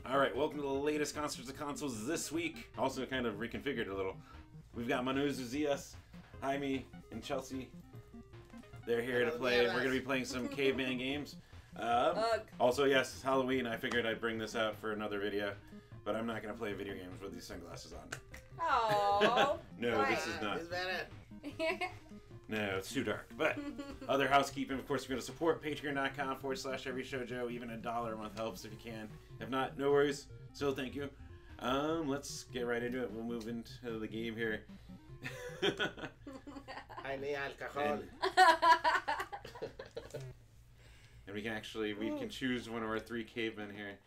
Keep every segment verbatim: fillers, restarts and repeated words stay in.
Alright, welcome to the latest Concerts of Consoles this week. Also kind of reconfigured a little. We've got Manoz Zuziaz, Jaime, and Chelsea. They're here to play. We're going to be playing some Caveman Games. Um, also, yes, Halloween. I figured I'd bring this out for another video. But I'm not going to play video games with these sunglasses on. Oh. No, this is not. No, it's too dark. But other housekeeping, of course, we're going to support patreon.com forward slash every shoujo. Even a dollar a month helps if you can. If not, no worries. Still, thank you. Um, let's get right into it. We'll move into the game here. I need alcohol. And, and we can actually, we can choose one of our three cavemen here.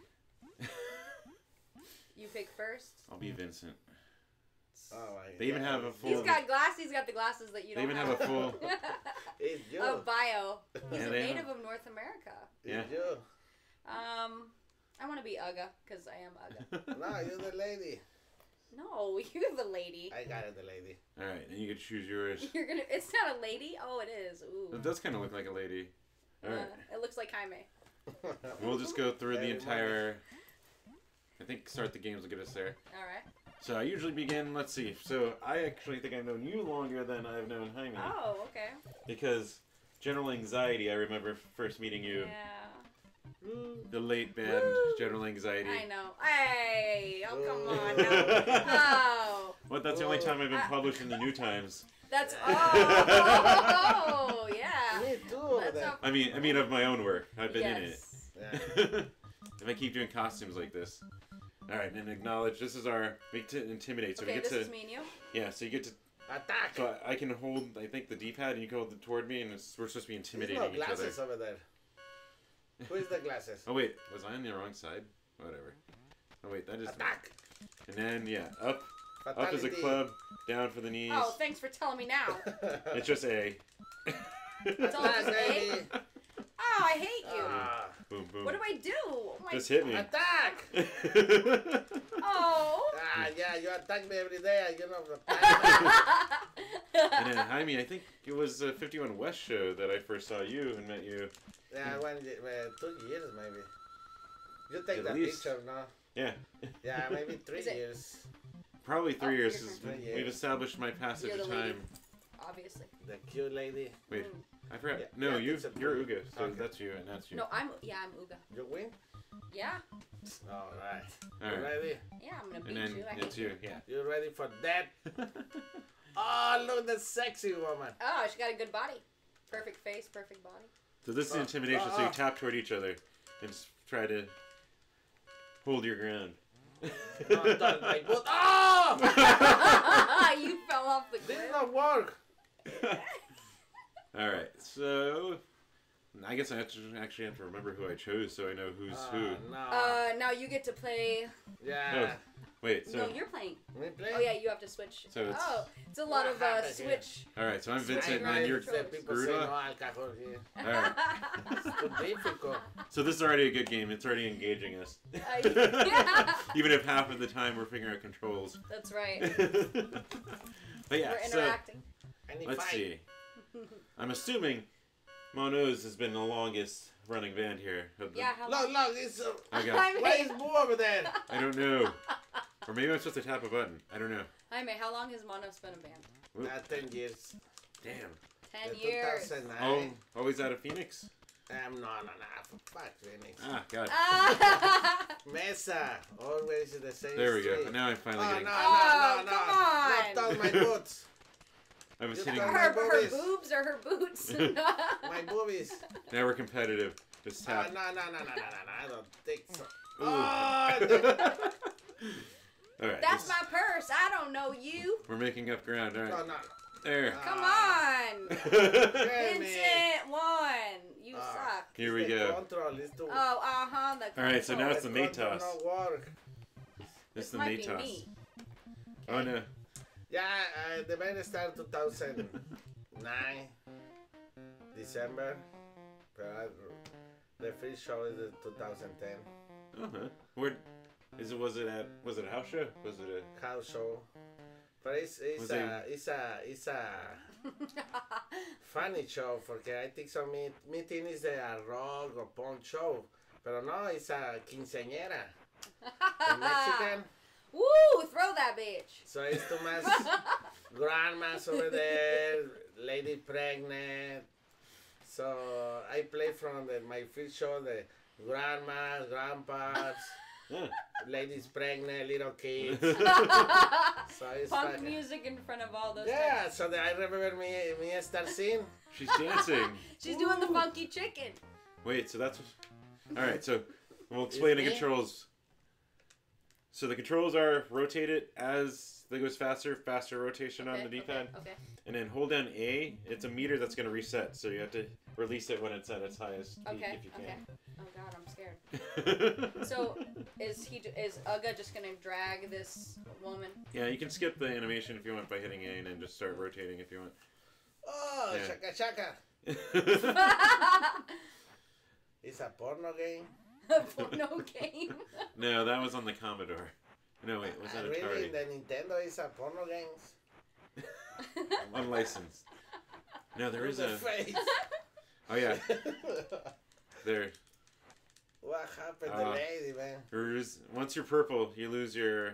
You pick first. I'll be Vincent. Oh my they even have a full. He's got glasses. He's got the glasses that you they don't even have. have a full. It's you. A bio. He's Yeah, a they native have- of North America. Yeah. It's you. Um, I want to be Uga because I am Uga. No, you're the lady. No, you're the lady. I got it, the lady. All right, and you can choose yours. You're gonna. It's not a lady. Oh, it is. Ooh. It does kind of look like a lady. All right. Uh, it looks like Jaime. We'll just go through the Hey, entire. I think start the games will get us there. All right. So I usually begin. Let's see. So I actually think I've known you longer than I've known Jaime. Oh, okay. Because General Anxiety, I remember first meeting you. Yeah. The late band Woo. General Anxiety. I know. Hey, oh come Ooh. on. No. Oh. What? That's the only time I've been Uh, published in the New Times. That's oh yeah. Me too. That's then. a- I mean, I mean of my own work. I've been yes. Yeah. in it. If I keep doing costumes like this. All right, and acknowledge this is our make to intimidate. So Okay, we get this to is me and you. yeah. So you get to. Attack! So I, I can hold, I think, the D-pad, and you can hold it toward me, and it's, we're supposed to be There's intimidating no each glasses other. over there. Who is the glasses? Oh wait, was I on the wrong side? Whatever. Oh wait, that is. Attack! And then yeah, up, Fatality. up is a club, down for the knees. Oh, thanks for telling me now. It's just A. It's all Attack, just A. baby! Oh, I hate you. Ah. Boom, boom. What do I do? Oh my- Just hit me. Attack! Oh. Ah, yeah, you attack me every day. You know. And then Jaime, I think it was a fifty-one West show that I first saw you and met you. Yeah, one, uh, two years maybe. You take At that least. picture, no? Yeah. Yeah, maybe three Is it- years. Probably three Oh, years. you're 'Cause three we've years. established my passage You're of the lady. time. Obviously. The cute lady. Wait, Mm. I forgot. Yeah, no, yeah, you, it's a- you're Uga, so Okay. that's you and that's you. No, I'm. Yeah, I'm Uga. You win? Yeah. All right. All You right. ready? Yeah, I'm gonna beat And then you. I it's hate you, yeah. You ready for that? Oh, look at the sexy woman. Oh, she got a good body. Perfect face, perfect body. So this is Oh, intimidation, oh, so you oh. tap toward each other and just try to hold your ground. Don't touch my boot. Oh! You fell off the This cliff. not work. Alright, so I guess I have to actually have to remember who I chose so I know who's Ah, who. no. Uh, now you get to play. yeah. Wait, so No, you're playing. We play? Oh yeah, you have to switch. So it's- oh, it's a lot What of uh, happened here? switch. alright, so I'm Vincent Right, and you're right. The people say no Garuda. alcohol here. Alright. It's too difficult. So this is already a good game, it's already engaging us. Uh, yeah, Even if half of the time we're figuring out controls. that's right. But yeah, We're so interacting. Any let's fight? see. I'm assuming Manoz has been the longest running band here. of the- Yeah, how Look, look, it's. Uh, Okay. Jaime, why is Boo over there? I don't know. Or maybe I'm supposed to tap a button. I don't know. Jaime, how long has Manoz been a band? Oop. Uh, ten years. Damn. Ten Uh, years. two thousand nine. Oh, always out of Phoenix? Um, no, no, no. For fuck, Phoenix. Ah, God. Ah, Mesa. Always the same There we go. street. Now I'm finally Oh, no, getting... no, Oh, no, no. come on. Not on my boots. I was You hitting... got- her, her boobies. boobs or her boots? My boobies. Now we're competitive. Just Ah, tap. no, no, no, no, no, no, no. I don't think so. Ooh. Oh, the- Alright. That's my purse. I don't know you. We're making up ground. no, Alright. no. There. Come Ah. on. Jamie. Vincent won. You Ah. suck. Here we The go. Control is too. Oh, uh huh. The Alright, so now it's the The mate control toss. not work. This This is the might mate be toss. me. Oh, no. Yeah, uh, the band started two thousand nine, December. But I, the first show is uh, two thousand ten. Uh-huh. Where... Is it, was it at... Was it a house show? Was it a... House show. But it's, it's, Was a, it- it's a it's a funny show porque I think so mi, mi think is a rock or punk show. Pero no, it's a quinceañera. the Mexican. Woo! Throw that bitch. So it's too much grandmas over there, lady pregnant. So I play from the, my first show the grandmas, grandpas, Yeah. ladies pregnant, little kids. So it's Punk fucking- music in front of all those. Yeah, so the, I remember me me start singing. She's dancing. She's doing the funky chicken. Wait, so that's all right. So we'll explain the me? controls. So the controls are rotate it as it goes faster, faster rotation on Okay, the D-pad, Okay. okay. and then hold down A. It's a meter that's going to reset, so you have to release it when it's at its highest peak Okay. if you Okay. can. Oh god, I'm scared. So is he? Is Uga just gonna drag this woman? Yeah, you can skip the animation if you want by hitting A and then just start rotating if you want. Oh, Yeah. shaka shaka. It's a porno game. Porno game. No, that was on the Commodore. No, wait, was that Uh, really, Atari? the Nintendo is a porno games. Unlicensed. No, there is With a. the face. Oh yeah, there. What happened, Uh, the lady, man? There's, once you're purple, you lose your.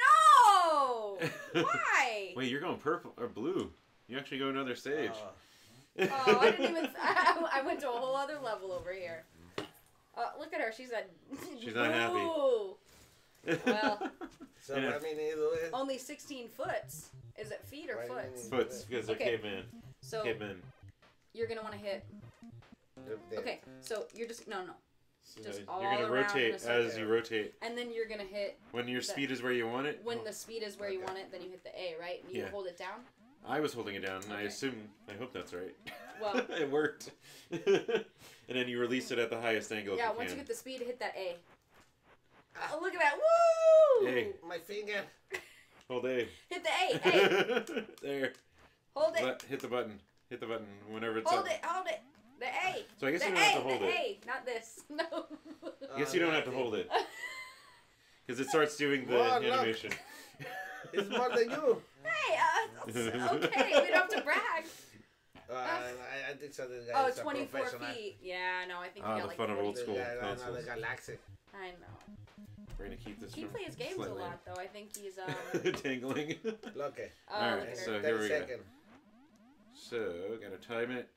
No. Why? Wait, you're going purple or blue? You actually go another stage. Oh. Oh, I didn't even. I, I went to a whole other level over here. Uh, look at her. She's a. She's not happy. Ooh. Well, So Yeah. what I mean, you do it. only sixteen foots. Is it feet or Why foot? didn't Foots, because they're Okay. caveman. So Caveman. you're gonna want to hit. The- Okay, so you're just no no, So Just you're all gonna around in rotate a as circle. you rotate. and then you're gonna hit When your The- speed is where you want it. when the speed is where you Okay. want it. Then you hit the A, right? And you Yeah. hold it down. I was holding it down, and I Okay. assume, I hope that's right. Well- it worked. And then you release it at the highest angle Yeah, if you once you can. get the speed, hit that A. Oh, look at that! Woo! Hey. My finger. Hold A. Hit the A. A. There. Hold it. Let, hit the button. Hit the button whenever it's Hold up. it. Hold it. The A. So I guess the you A. don't have to hold the it. A. Not this. No. I guess you don't have to hold it. Because it starts doing the Whoa, look. animation. It's more than you. Hey, uh, it's- okay, we don't have to brag. Uh, I, I think so. This guy Oh, is a twenty-four professional. feet. Yeah, no, I think Ah, he got the like fun of old forty. school This guy, I know consoles. the galaxy. I know. We're going to keep this He from plays games a slightly lot, though. I think he's um. tangling. Look. eh, Oh, Alright, look at so her. here we go. seconds. So, gotta time it.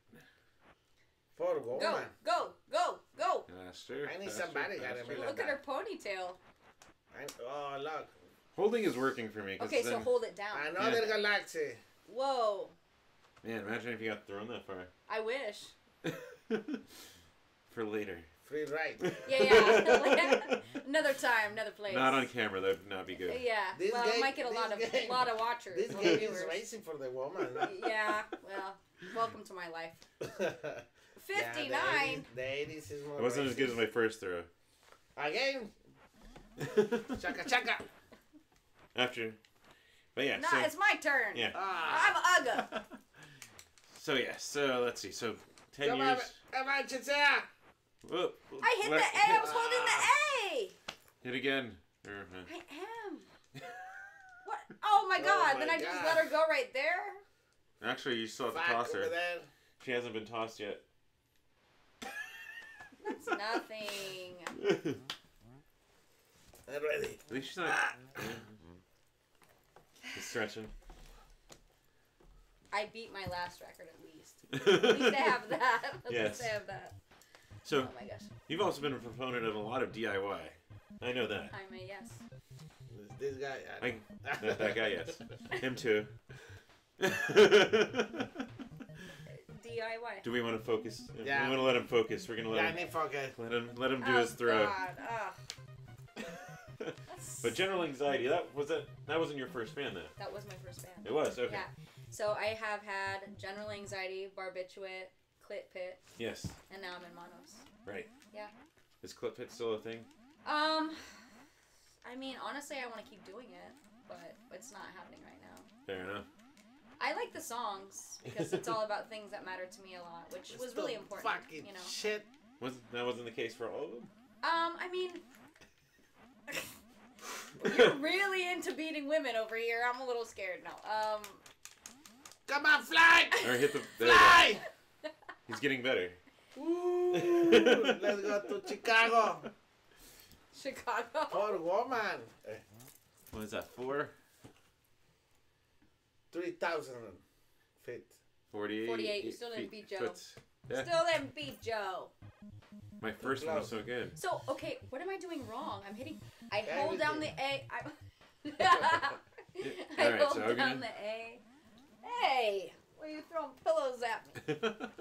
For go, Go, man. go, go, go! Faster. I need faster, somebody gotta faster. be like Look at her ponytail. I, oh, look. Holding is working for me. 'cause Okay, so then, hold it down. Another galaxy. Whoa! Man, imagine if you got thrown that far. I wish. For later. Free ride. Yeah, yeah. Another time, another place. Not on camera, that would not be good. Yeah. This well, game- it might get a lot of this game- lot of watchers. This a lot game of is viewers. racing for the woman. Yeah. Well, welcome to my life. Yeah, Fifty-nine. the eighties is more It wasn't as good as racist. my first throw. Again. Chaka chaka. After. But yeah, No, so. it's my turn. Yeah. Ah. I'm Uga. So yeah, so let's see. So, ten Come on, years. come on, Chitzea. Whoop. I hit Let- the A. I was holding the A. Hit again. Or, uh, I am. What? Oh my Oh god! my then I just God. let her go right there. Actually, you still have to Fuck toss over her. there. She hasn't been tossed yet. That's nothing. I'm ready. At least she's not. Just stretching. I beat my last record at least. At least I have that. At Yes. least I have that. So, Oh my gosh. you've also been a proponent of a lot of D I Y. I know that. Jaime, yes. This, this guy. I I, that, that guy, yes. Him too. D I Y. Do we want to focus? Yeah. We want to let him focus. We're gonna let Yeah, I him need focus. let him let him do Oh, his throw. God. Ugh. But general anxiety, that was that that wasn't your first band then. That was my first band. It was, okay. Yeah. So I have had general anxiety, barbiturate, clit pit, Yes. and now I'm in Manoz. Right. Yeah. Is clip hit still a thing? Um, I mean, honestly, I want to keep doing it, but it's not happening right now. Fair enough. I like the songs because it's all about things that matter to me a lot, which was really important. Fucking You know. shit. Was that wasn't the case for all of them? Um, I mean, you're really into beating women over here. I'm a little scared now. Um, Come on, fly! Or hit the there you Fly! go. He's getting better. Woo! Let's go to Chicago. Chicago. For woman. Eh, What is that? Four? three thousand feet. Forty-eight. forty-eight, you still didn't feet- beat Joe. foot. Yeah. Still didn't beat Joe. My first one was so good. So, okay, what am I doing wrong? I'm hitting... I hold Everything. down the A. I, I Alright, hold so down gonna- the A. Hey! Why are you throwing pillows at me?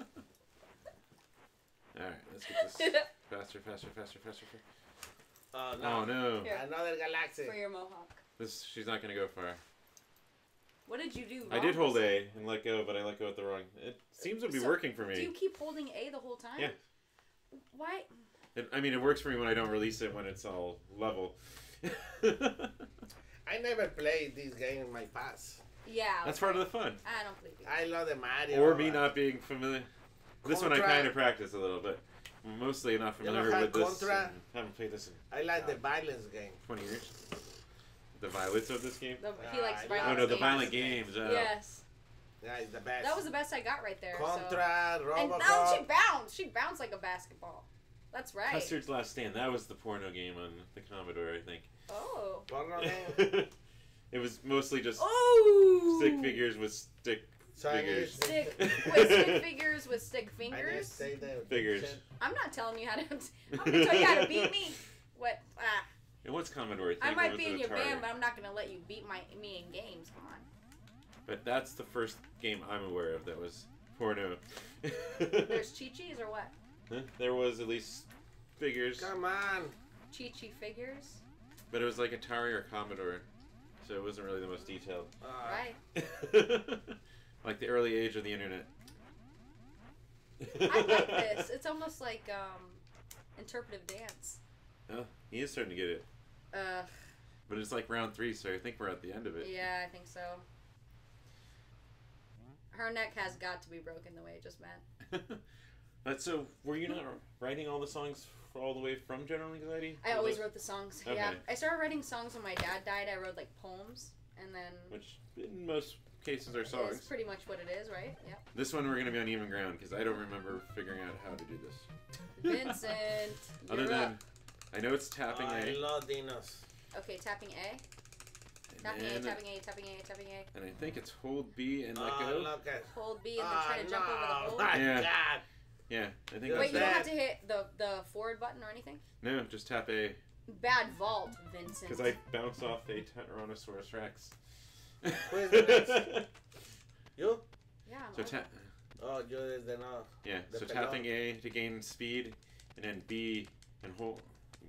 Alright, let's get this faster, faster, faster, faster. faster. Oh no. Oh no. Here. Another galaxy. For your mohawk. This she's not gonna go far. What did you do wrong? I did hold A and let go, but I let go at the wrong. It seems to be So, working for me. Do you keep holding A the whole time? Yeah. Why? It, I mean, it works for me when I don't release it when it's all level. I never played this game in my past. Yeah. That's okay. part of the fun. I don't believe you. I love the Mario. Or me uh, not being familiar. This one I Contra. kind of practice a little bit. Mostly not You know familiar how with this. Contra? and Haven't played this in I like the violence game. twenty years. The violence of this game? The, he likes Ah, violent Oh no, the games. violent games. Oh. Yes. Yeah, it's the best. That was the best I got right there. Contra, so. Robocop. And now she bounced. She bounced like a basketball. That's right. Custard's Last Stand. That was the porno game on the Commodore, I think. Oh. Porno game. It was mostly just Oh. stick figures with stick So I need figures. to- Stick with stick figures with stick I need to fingers. say the Figures. shit. I'm not telling you how to. I'm gonna tell you how to beat me. What? Ah. And what's Commodore? I think? might Or be was in it your Atari? band, but I'm not gonna let you beat my me in games. Come on. But that's the first game I'm aware of that was porno. There's Chi-Chis or what? Huh? There was at least figures, Come on. Chi-Chi figures. but it was like Atari or Commodore, so it wasn't really the most detailed. Uh, Right. Like the early age of the internet. I like this. It's almost like um, interpretive dance. Oh, he is starting to get it. Uh, But it's like round three, so I think we're at the end of it. yeah, I think so. Her neck has got to be broken the way it just meant. But so, were you not writing all the songs for all the way from General Anxiety? I Or always those- wrote the songs. Okay. Yeah, I started writing songs when my dad died. I wrote like poems, and then Which, in most cases, are it's songs. pretty much what it is, right? Yep. This one we're going to be on even ground, because I don't remember figuring out how to do this. Vincent, Other you're than, up. I know it's tapping I A. love dinos. Okay, tapping A. And, Tapping A, then- tapping A, tapping A, tapping A. and I think it's hold B and let Oh, go. look at. Hold B and then Oh, try to jump no. over the hole. My Yeah. God. Yeah, I think Wait, Wait, that's you don't it. have to hit the the forward button or anything? No, just tap A, Bad vault, Vincent. because I bounced off a Tyrannosaurus Rex. Who is the next? You? Yeah, I'm So over. tap. Oh, you is the no. Yeah, The so pelon. tapping A to gain speed, and then B and hold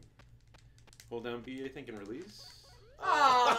hold down B, I think, and release. Oh.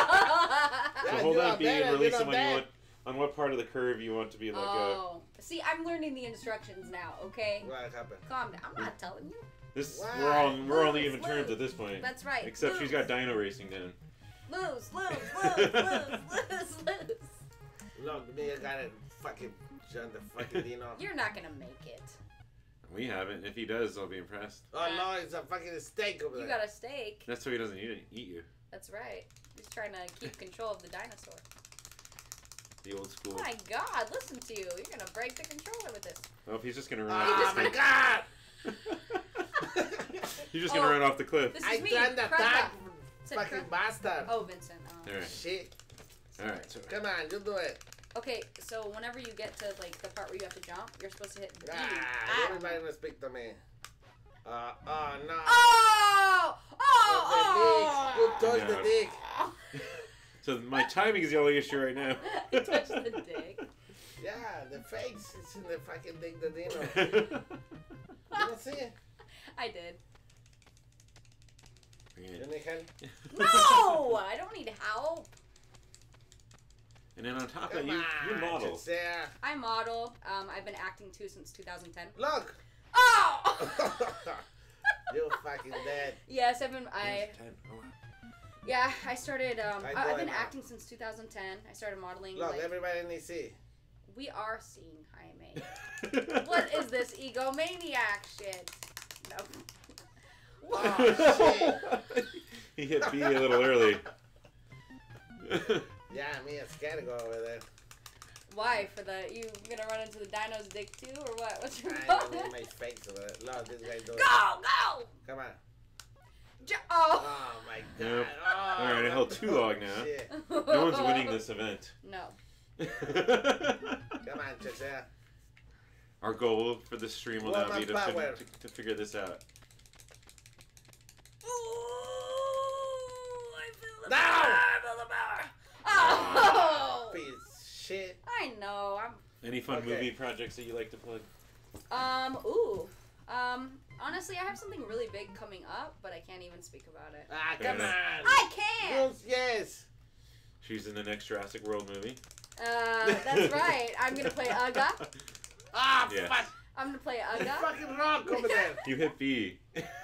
So Yeah, hold you down are B better, and release you it are when you better. want, on what part of the curve you want to be let go. Oh. See, I'm learning the instructions now, okay? What happened? Calm down. I'm not telling you. This Why? we're on we're on Lose, even terms lose. at this point. That's right. Except lose. she's got Dino Racing down. Lose, lose, lose, lose, lose, lose. Look, me, I got it. Fucking John the fucking dino. You're not gonna make it. We haven't. If he does, I'll be impressed. Oh no, it's a fucking steak over You there. got a steak. That's so he doesn't eat, eat you. That's right. He's trying to keep control of the dinosaur. The old school. Oh my God, listen to you. You're gonna break the controller with this. Oh, if he's just gonna run Oh off the my cliff. God! He's just gonna Oh. run off the cliff. This I is me. tried to Crud attack, Bop. Said fucking Crud- bastard. Oh, Vincent. Oh. Alright. Shit. Alright, so Come on, you do it. Okay, so whenever you get to like the part where you have to jump, you're supposed to hit B. Ah, Ah. everybody don't speak to me. Uh, oh no. Oh! Oh! The dick. Who touched Yeah. the dick? Oh! so my timing is the only issue right now. He touched the dick. Yeah, the face. It's in the fucking dick, the dino. You don't see it? I did. You need help? No! I don't need help. And then on top of that, Come you, you on, model. Giselle. I model. Um, I've been acting too since two thousand ten. Look. Oh! You fucking dead. Yes, I've been. I Ten. Oh, wow. yeah. I started. Um, I I, know I've it been now. acting since two thousand ten. I started modeling. Look, like, everybody needs to see. we are seeing Jaime. What is this egomaniac shit? No. Oh, shit. He hit B a little early. Yeah, me and scared to go over there. Why? For the you gonna run into the dino's dick too, or what? What's your I problem? know in my face over there. Look, this guy doing it. Go, go, Come on. J oh. Oh my god. Nope. Oh, All right, I held too long now. shit. No one's winning this event. No. Come on, Chesea. Our goal for this stream will now Woman be to, power. fin- to, to figure this out. Ooh, I feel the No! power. I feel the power. Oh. Piece of shit. I know. I'm. Any fun Okay. movie projects that you like to plug? Um. Ooh. Um. Honestly, I have something really big coming up, but I can't even speak about it. Ah, Fair come enough. on. I can. Yes, yes. She's in the next Jurassic World movie. Uh. That's right. I'm gonna play Uga. Ah, Yes. fuck. I'm gonna play The Uga. fucking rock over there. You hit B.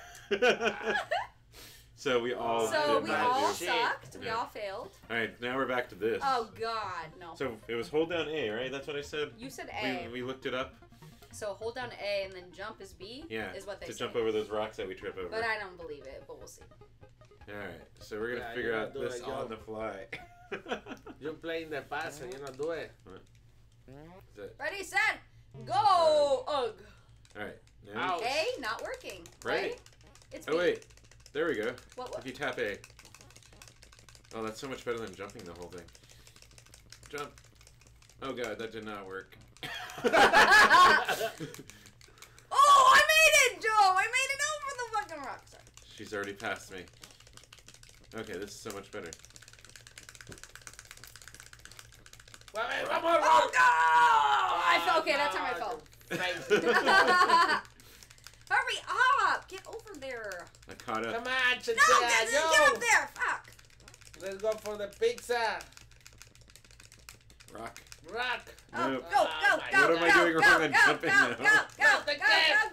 So we all So did we not all do. Shit. sucked. We Yeah. all failed. All right, now we're back to this. Oh God, no. So it was hold down A, right? That's what I said. You said A. We, we looked it up. So hold down A and then jump is B. Yeah. Is what they to say. jump over those rocks that we trip over. But I don't believe it. But we'll see. All right, so we're gonna Yeah, figure you out do this it, on yo. the fly. You play in the past and you don't do it. Is it- Ready, set, go. Ugh. All right. Now, Ouch. A not working. Right. Right. It's oh B. wait, there we go. What? If What? you tap A. Oh, that's so much better than jumping the whole thing. Jump. Oh god, that did not work. Oh, I made it, Joe. I made it over the fucking rock. Sorry. She's already passed me. Okay, this is so much better. Well, hey, one more Oh rock. no! I fell. Okay, that time I fell. Hurry up! Get over there. I caught up. Come on, Chesea. No, get, yo. get up there. Fuck. Let's go for the pizza. Rock. Rock. Oh, Nope. go, go, Oh, go, What am I go, doing go, wrong? go, I'm go, jumping go, now. go, go, Not the go,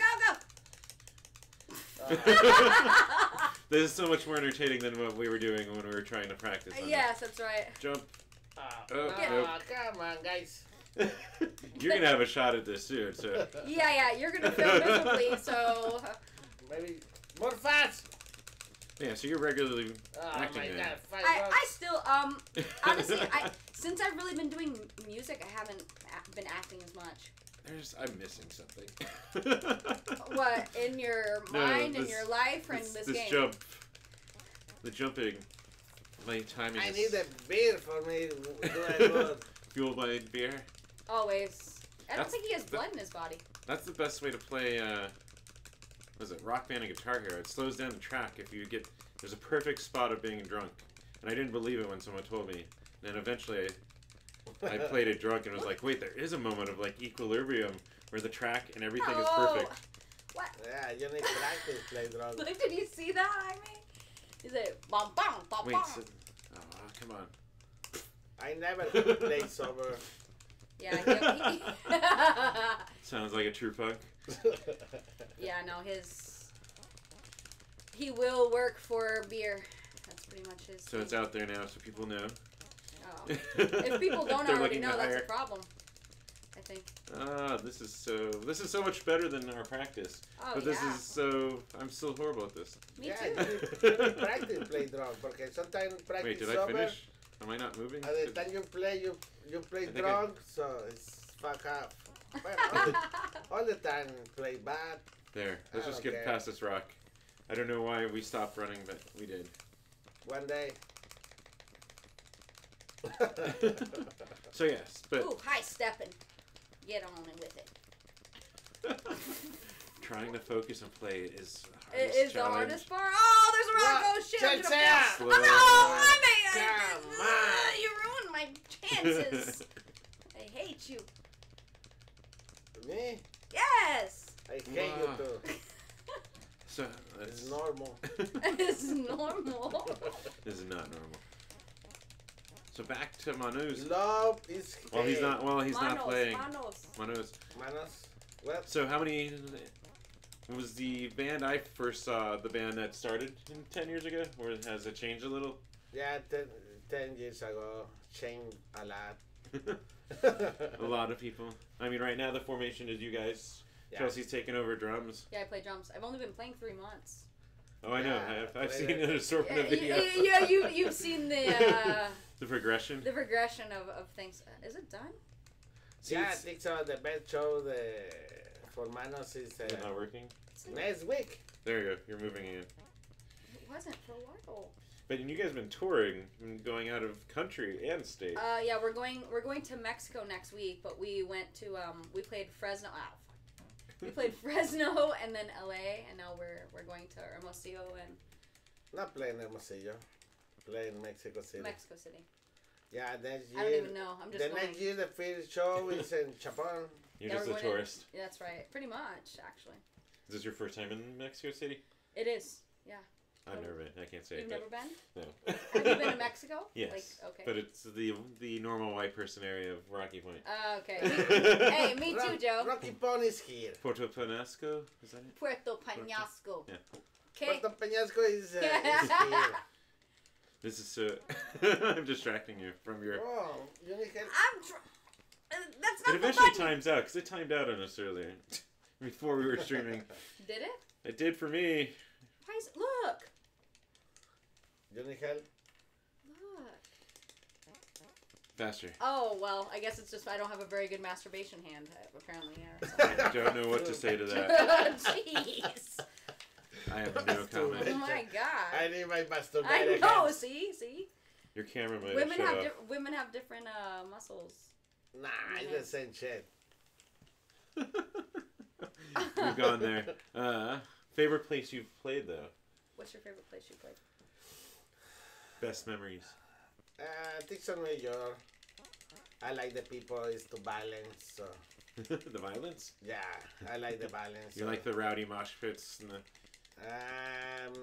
game. go, go, Uh, This is so much more entertaining than what we were doing when we were trying to practice. go. On Yes, that's right. this. Jump. uh, Oh, no, nope. come on, guys. You're gonna have a shot at this soon. So. Yeah, yeah, you're gonna fail miserably, so. Maybe more fast. Yeah, so you're regularly Oh acting my then. god, five I, rocks. I still, um, honestly, I since I've really been doing music, I haven't a- been acting as much. There's, I'm missing something. What, in your No, mind, in this- your life, or in this, this, this game? jump, the jumping, my timing I is need a beer for me. Do I good? fueled by beer. Always. I don't That's think he has the- blood in his body. That's the best way to play. Uh, what is it? Rock Band and Guitar Hero. It slows down the track if you get. There's a perfect spot of being drunk, and I didn't believe it when someone told me. And then eventually, I, I played it drunk and was like, wait, there is a moment of like equilibrium where the track and everything is Oh. perfect. What? Yeah, you need practice play drunk. Like, did you see that, Jaime? Is it bum bum bum Wait, bum? so, oh, come on. I never played sober. Yeah, he, he Sounds like a true punk. yeah, no, his he will work for beer. That's pretty much his. So it's thing. out there now, so people know. Oh. If people don't They're already looking to know, that's hire. a problem. I think. Ah, this is so. This is so much better than our practice. Oh but this yeah. is so. I'm still horrible at this. Me yeah, too. you need, you need practice play drunk. Because sometimes practice Wait, did I sober. finish? Am I not moving? At the time you play, you you play I think drunk, so it's fuck up. Well, all, the, all the time play bad. There. Let's I just don't get care. past this rock. I don't know why we stopped running, but we did. One day. So yes, but Ooh, high stepping. Get on it with it. trying to focus and play is the It hardest is the challenge. hardest part. Oh, there's a rock. Rock. Oh shit! I'm Check gonna it fail. out. Oh no! I made Come I, on. You ruined my chances. I hate you. Me? Yes. I hate you Wow. too. So that's It's normal. It's normal. This is not normal. So back to Manoz. Love is Well, he's hate. not. Well, he's Manos, not playing. Manos. Manoz. Manos. What? So how many? Was the band I first saw the band that started ten years ago, or has it changed a little? Yeah, ten, ten years ago, changed a lot. A lot of people. I mean, right now the formation is you guys. Yeah. Chelsea's taking over drums. Yeah, I play drums. I've only been playing three months. Oh, I know. Yeah, I've, I've play seen that. an assortment Yeah, of video. you, yeah, you you've seen the uh, The progression. the progression of, of things. Is it done? See, Yeah, I it's- think so. The best show the, for Manos is uh, Is it not working? next week. There you go. You're moving again. wasn't for a while. But you guys have been touring, and going out of country and state. Uh, yeah, we're going we're going to Mexico next week, but we went to um we played Fresno. Oh, fuck. We played Fresno and then L A, and now we're we're going to Hermosillo and. Not playing Hermosillo. Playing Mexico City. Mexico City. Yeah, next year. I don't even know. I'm just the going. next year, the first show is in Japan. You're Yeah, just we're a going tourist. In, yeah, that's right. Pretty much, actually. Is this your first time in Mexico City? It is. Yeah. I've never been. I can't say You've it. never been? No. Have you been to Mexico? Yes. Like, okay. But it's the the normal white person area of Rocky Point. Uh, okay. Me, hey, me too, Joe. Rocky Point is here. Puerto Penasco? Is that it? Puerto Peñasco. Yeah. Okay. Puerto Peñasco is, uh, is here. This is so... I'm distracting you from your... Oh, you need help? I'm tr- uh, That's It not the eventually button. times out, because it timed out on us earlier. Before we were streaming. Did it? It did for me. Why is, look. You need help? Look. Faster. Oh, well, I guess it's just I don't have a very good masturbation hand, uh, apparently. Yeah, I don't know what to say to that. Jeez. I have no comment. Oh, my God. I need my masturbate I know, hands. see? See? Your camera might Women have have shut di- women have different uh, muscles. Nah, it's the same shit. off. We've gone there. Uh, favorite place you've played, though? What's your favorite place you played? Best memories? Uh, I think so, New York. I like the people, it's too violent, so... The violence? Yeah, I like the violence. You so. like the rowdy mosh pits and the... Um,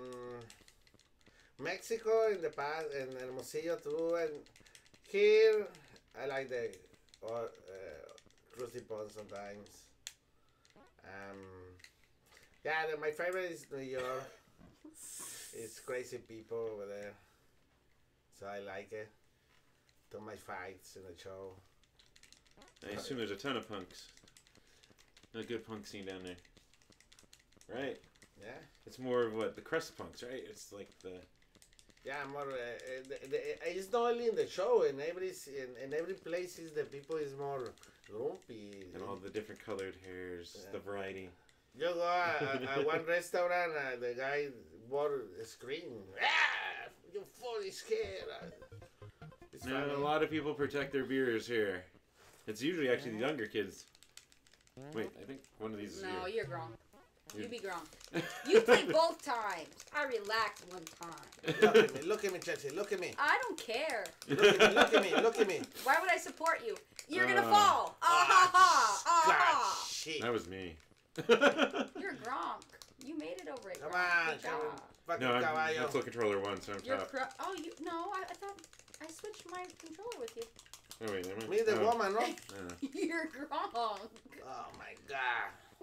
Mexico in the past, and Hermosillo too, and here I like the uh, uh, cruisy pond sometimes. Um, yeah, the, my favorite is New York. It's crazy people over there, so I like it. Do my fights in the show. I assume there's a ton of punks. A good punk scene down there. Right? Yeah. It's more of what? The crust punks, right? It's like the... Yeah, more. Uh, uh, the, the, it's not only in the show. In every in, in every place, is the people is more grumpy. And all the different colored hairs, Yeah. the variety. You go at one restaurant, uh, the guy wore a screen. Ah, you fully scared. Uh, it's No, funny. a lot of people protect their beers here. It's usually actually the younger kids. Wait, I think one of these is No, you. you're wrong. You You- be wrong. You played both times. I relaxed one time. Look at me, look at me, Chelsea, look at me. I don't care. Look at me, look at me, look at me. Why would I support you? You're gonna Uh, fall. Ah ha ha. Ah God, ha. shit. That was me. You're Gronk. You made it over it. Come Gronk. on, Good come on. job. Fucking No, I'm, caballo. I'm still controller one, so I'm You're top. cr- oh, you no. I, I thought I switched my controller with you. Oh, wait, am I? Me, the oh. woman, no? Uh, You're Gronk. Oh my God.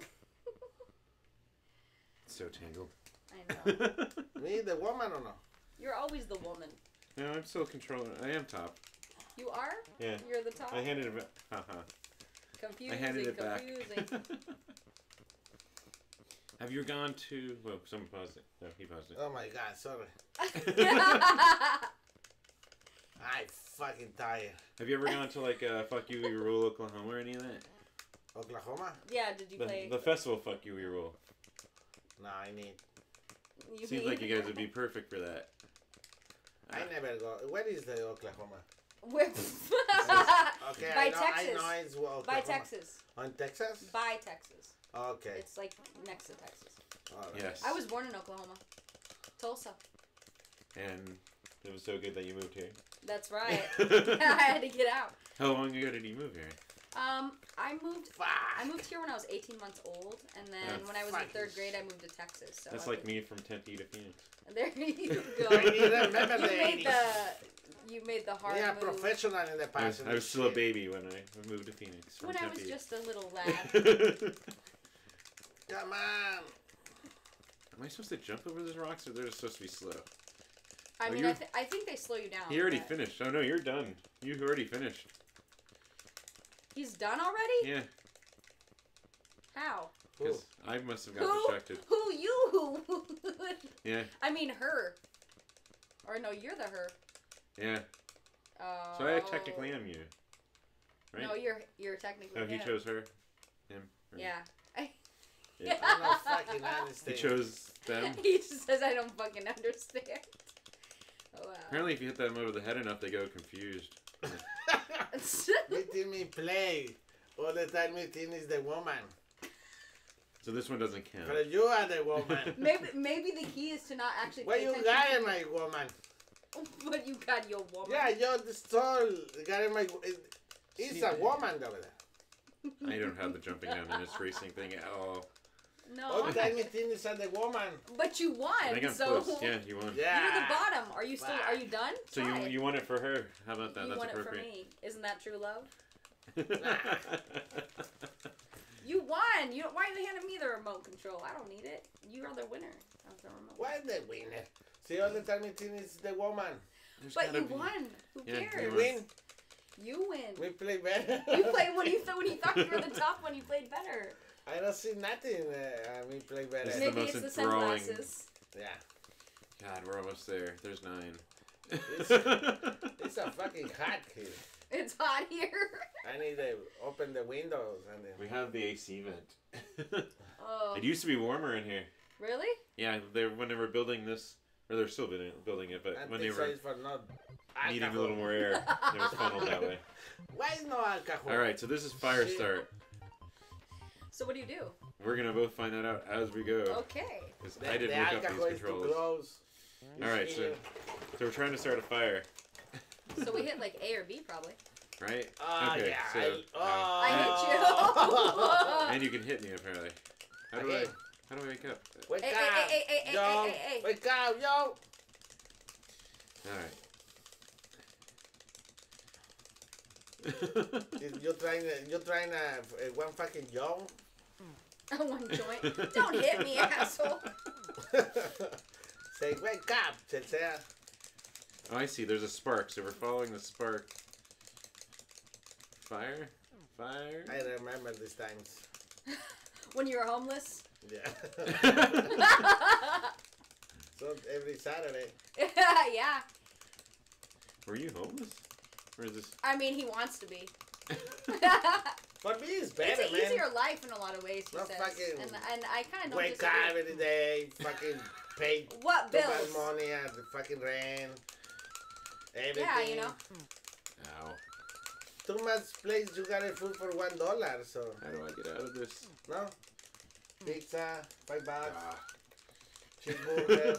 so tangled. I know. Me, the woman or no? You're always the woman. No, I'm still controller. I am top. You are? Yeah. You're the top? I handed it back. Haha. Confusing, I handed it back. confusing. Have you gone to... Well, someone paused it. No, he paused it. Oh my God, sorry. I fucking tired. Have you ever gone to, like, uh, Fuck You, We Rule, Oklahoma, or any of that? Oklahoma? Yeah, did you The, play? the festival Fuck You, We Rule. No, I need. You Seems mean- like you guys would be perfect for that. I never go. Where is the Oklahoma? Where? Okay, By I know, Texas. I know it's Oklahoma. By Texas. On Texas? By Texas. Okay. It's like next to Texas. All right. Yes. I was born in Oklahoma. Tulsa. And it was so good that you moved here. That's right. I had to get out. How long ago did you move here? Um, I moved. Fuck. I moved here when I was eighteen months old, and then Yeah. when I was in Fuck. third grade, I moved to Texas. So That's I like think- me from Tempe to Phoenix. There you go. I need to remember You the made eighties. the. You made the hard We are move. professional in the I was, past. I was still a baby when I moved to Phoenix. From When I Tempe. was just a little lad. Come on. Am I supposed to jump over those rocks, or they're just supposed to be slow? I Oh, mean, you're- I, th- I think they slow you down. He already but- finished. Oh no, you're done. You already finished. He's done already? Yeah, How? Who? because I must have got Who? distracted. Who you? Yeah, I mean her. Or no, you're the her. yeah. Oh. So I technically am you, right? No, you're you're technically Oh, he him. chose her, him. or me. Yeah. Yeah. I don't fucking understand. He chose them. He just says I don't fucking understand. Oh, wow. Apparently, if you hit them over the head enough, they go confused. Me think me play. All the time me think is the woman. So this one doesn't count. But you are the woman. maybe maybe the key is to not actually Where pay you attention got to- it, my woman? But you got your woman. Yeah, you're the stall. Got it, my. It, it's a woman over there. I don't have the jumping down in this racing thing at all. No. All the time me think is a the woman. But you won. I think I'm so close. Yeah, you won. Yeah. You're the bottom. Are you still? Wow. Are you done? So Try. you you won it for her. How about that? You That's won appropriate. it for me. Isn't that true love? You won. You why are you handing me the remote control? I don't need it. You are the winner of the remote. Why the winner? See, all the time me think is the woman. There's But gotta you be- won. Who Yeah, you cares? won. Win. You win. We play better. You played when you th- when you thought you were the top one. You played better. I don't see nothing. Uh, we play better. This is the Maybe most it's the enthralling- sunglasses. Yeah. God, we're almost there. There's nine. It's, it's a fucking hot here. It's hot here. I need to open the windows and then. We have the A C vent. Oh. It used to be warmer in here. Really? Yeah, they when they were building this, or they're still building building it, but And when they this were is for not needing a alcohol. little more air, it was funneled that way. Why is no alcohol? All right, so this is fire Shit. start. So what do you do? We're gonna both find that out as we go. Okay. 'Cause The, I didn't the look up alcohol these is too controls. close. All right, so so we're trying to start a fire, So we hit like A or B probably. right? Oh, okay, yeah. so I, oh. I hit you. and you can hit me apparently. How do Okay. I? How do I wake up? Wake Hey, up. hey, hey, hey, yo. hey, hey, hey. Wake up, yo. All right. You're trying to, you're trying to, uh, one fucking yo. One joint. Don't hit me, asshole. Say, wake up, Chelsea. Oh, I see. There's a spark, so we're following the spark. Fire? Fire? I remember these times. When you were homeless. Yeah. So every Saturday. Yeah. Were you homeless? Or is this... I mean, he wants to be. For me, it's better, It's an man. easier life in a lot of ways, he Not says. fucking And, and I kind of don't Wake disagree. up every day, fucking pay What too much bills? money at the fucking rent. Everything. Yeah, you know. Ow. Too much place you got it food for one dollar, so How do I get out of this? no. Pizza, five bucks, Ah. cheeseburger.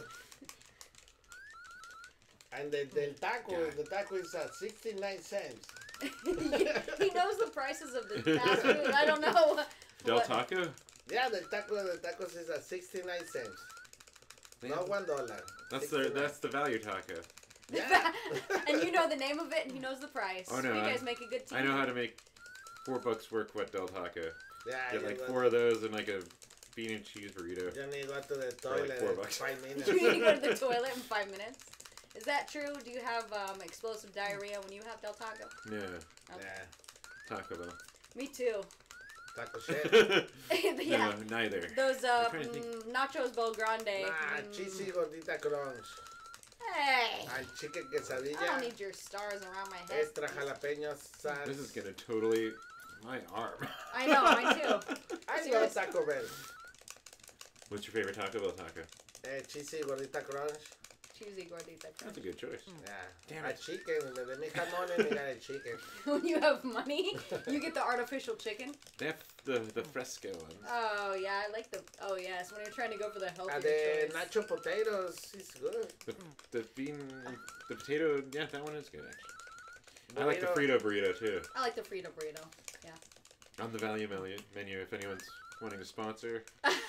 And the, the taco, God. the taco is at sixty-nine cents. He knows the prices of the fast food. I don't know. Del what- Taco? Yeah, the taco, the tacos is at sixty-nine cents. They Not have- one dollar. That's the that's the value taco. Yeah. And you know the name of it, and he knows the price. Oh, no, You I- guys make a good team. I know how to make four bucks work wet Del Taco. Yeah, Get you like got- four of those and like a bean and cheese burrito. You need to go to the For like toilet four in bucks. five minutes. You need to go to the toilet in five minutes. Is that true? Do you have um, explosive diarrhea when you have Del Taco? No, Yeah, Taco Bell. Me too. taco shit. Yeah. No, neither. Those uh, I'm trying to think. mm, nachos Bel Grande. Nah, mm. cheesy gordita crunch. Hey. And chicken I don't quesadilla. need your stars around my head. Extra jalapenos sauce. This is gonna totally my arm. I know, mine too. I See, love what's- Taco Bell. What's your favorite Taco Bell taco? Eh, cheesy gordita crunch. Cheesy gordita crunch. That's a good choice. Yeah. Damn a it. chicken. The mi jamón and got a chicken. When you have money, you get the artificial chicken. They have the the fresco ones. Oh yeah, I like the. Oh yes, when you're trying to go for the healthier And the choice. nacho potatoes is good. The, the bean, the potato, yeah, that one is good actually. I like the Burrito. Frito burrito too. I like the Frito burrito. Yeah. On the value menu, menu if anyone's wanting to sponsor.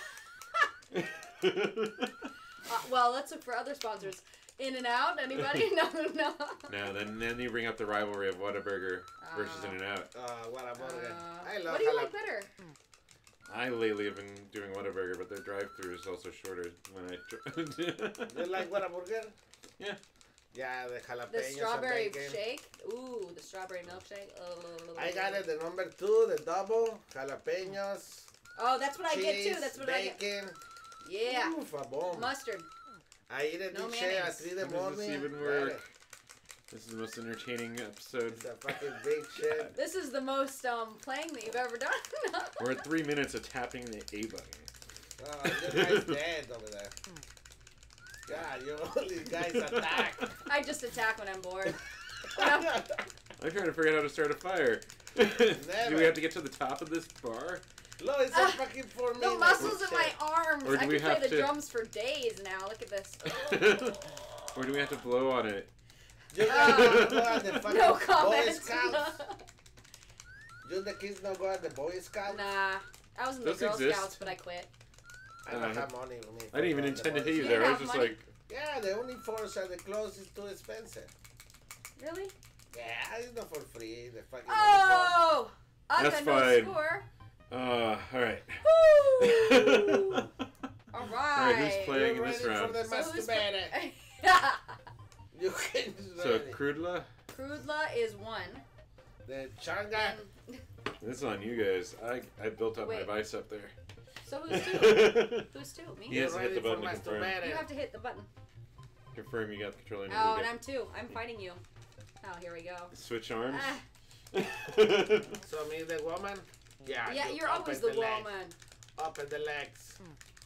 Uh, well, let's look for other sponsors. In and Out, anybody? No, no. No, then then you bring up the rivalry of Whataburger versus Uh, In and Out. Uh, what a burger. Uh, I love what do you jalap- like better? I lately have been doing Whataburger, but their drive-through is also shorter when I. Dr- You like what a burger? Yeah. Yeah, the jalapenos The strawberry and bacon. shake. Ooh, the strawberry milkshake. Oh, I got it, the number two, the double, jalapenos, Oh, that's what I cheese, get too. That's what I get. bacon. Yeah. Oof, a bomb. Mustard. I eat it No each day at mayonnaise. three in the How does this morning. even got work? it. This is the most entertaining episode. It's a fucking big shit. This is the most um playing that you've ever done. We're at three minutes of tapping the A button. Oh, your guy's dead over there. God, you only guys attack. I just attack when I'm bored. When I'm- I'm trying to figure out how to start a fire. Do we have to get to the top of this bar? No, it's a Uh, fucking four the minutes. muscles in my arms. Or do I we can play have the to- drums for days now. Look at this. Or do we have to blow on it? You Uh, guys go on the fucking no Boy comments. Scouts. You the kids don't go on the Boy Scouts? Nah. I was in the Those Girl exist. Scouts, but I quit. I don't Uh, have money with me. I didn't even for the intend to Boy hit you You there. I have was just money? like, Yeah, the uniforms are the clothes is too expensive. Really? Yeah, it's not for free. The fucking Oh! That's Aka no fine. score. uh, alright. Woo! All Alright, right. who's playing in You're this ready round? for the So who's masturbate. Yeah. You can So, ready. Krudla, Krudla is one. The Changa. And this is on you guys. I, I built up Wait. my bicep there. so who's two? Who's two? Me? He has to hit the Ready for button to confirm. masturbate. You have to hit the button. Confirm you got the controller. Oh, and I'm two. I'm fighting you. Oh, here we go. Switch arms. Ah. So me the woman? Yeah. Yeah, you you're open always the leg. woman. Open the legs.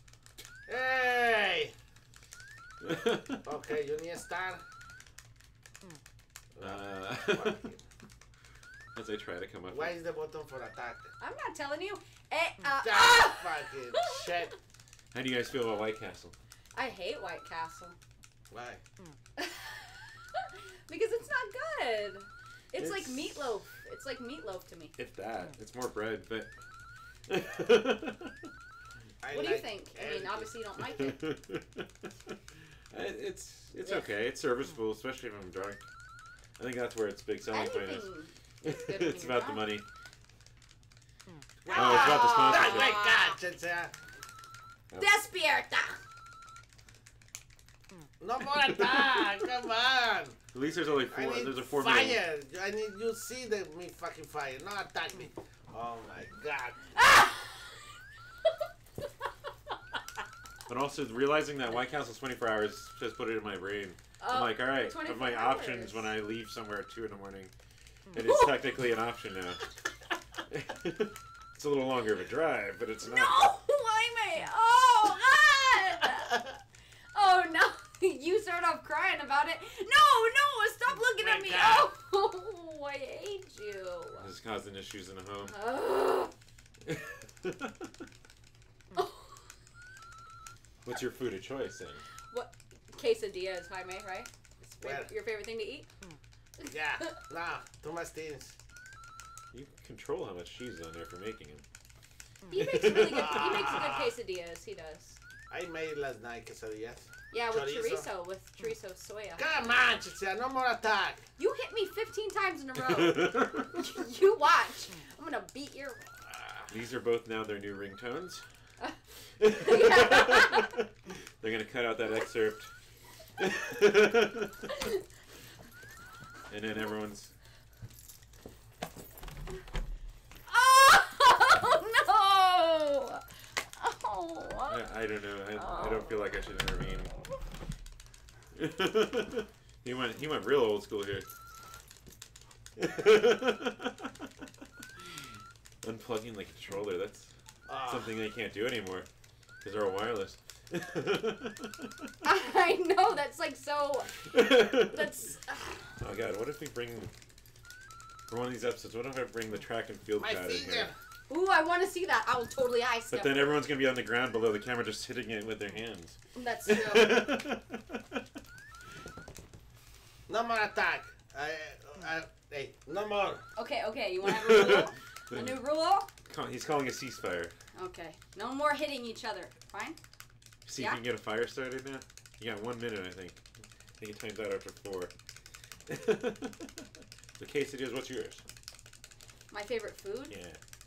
Hey! Okay, you need a star? uh, as I try to come up Why with... is the button for attack? I'm not telling you. Eh, uh, That ah! fucking shit. How do you guys feel about White Castle? I hate White Castle. Why? Because it's not good. It's, like It's- meatloaf. It's like meatloaf to me. If that. It's more bread, but... I What do you like think? I mean, everything. obviously you don't like it. It- it's it's Yeah. okay. It's serviceable, especially if I'm drunk. I think that's where its big selling point Anything is. is good when It's you're about the drunk. money. Ah, Oh, it's about the sponsorship. my God, Chinchilla. Despierta! No more attack. Come on. At least there's only I four. need There's a four fire. minute. I need you see the me fucking fire. No attack me. Oh my God. Ah! But also realizing that White Castle's twenty-four hours just put it in my brain. I'm Oh, like, all right, of twenty-four my hours. options when I leave somewhere at two in the morning, it is technically an option now. It's a little longer of a drive, but it's not. No! Jaime! Oh, God! Oh, no. You start off crying about it. No, no! Stop looking at me! God. Oh, I hate you. This is causing issues in the home. Ugh. What's your food of choice then? What? Quesadillas, Jaime, right? It's fav- Where? your favorite thing to eat? Yeah. Nah. Too much things. You control how much cheese is on there for making them. He makes really good. He makes good quesadillas. He does. I made last night quesadillas. Yeah, with Chorizo. chorizo, with chorizo soya. Come on, Chinchilla. No more attack. You hit me fifteen times in a row. You watch. I'm gonna beat your. These are both now their new ringtones. Yeah. They're gonna cut out that excerpt. And then everyone's. Oh no! Oh. I, I don't know. I, I don't feel like I should intervene. he went. He went real old school here. Unplugging the controller. That's Ah. something they can't do anymore because they're all wireless. I know that's like so. That's. Oh god, what if we bring for one of these episodes? What if I bring the track and field My pad in finger. here? Ooh, I want to see that. I will totally ice But skip. then everyone's gonna be on the ground below the camera, just hitting it with their hands. That's true. No more attack. I, I, hey, no more. Okay, okay. You want to have a rule? A new rule? He's calling a ceasefire. Okay. No more hitting each other. Fine. See Yeah. if you can get a fire started now. You got one minute, I think. I think it times out after four. The quesadillas, what's yours? My favorite food? Yeah.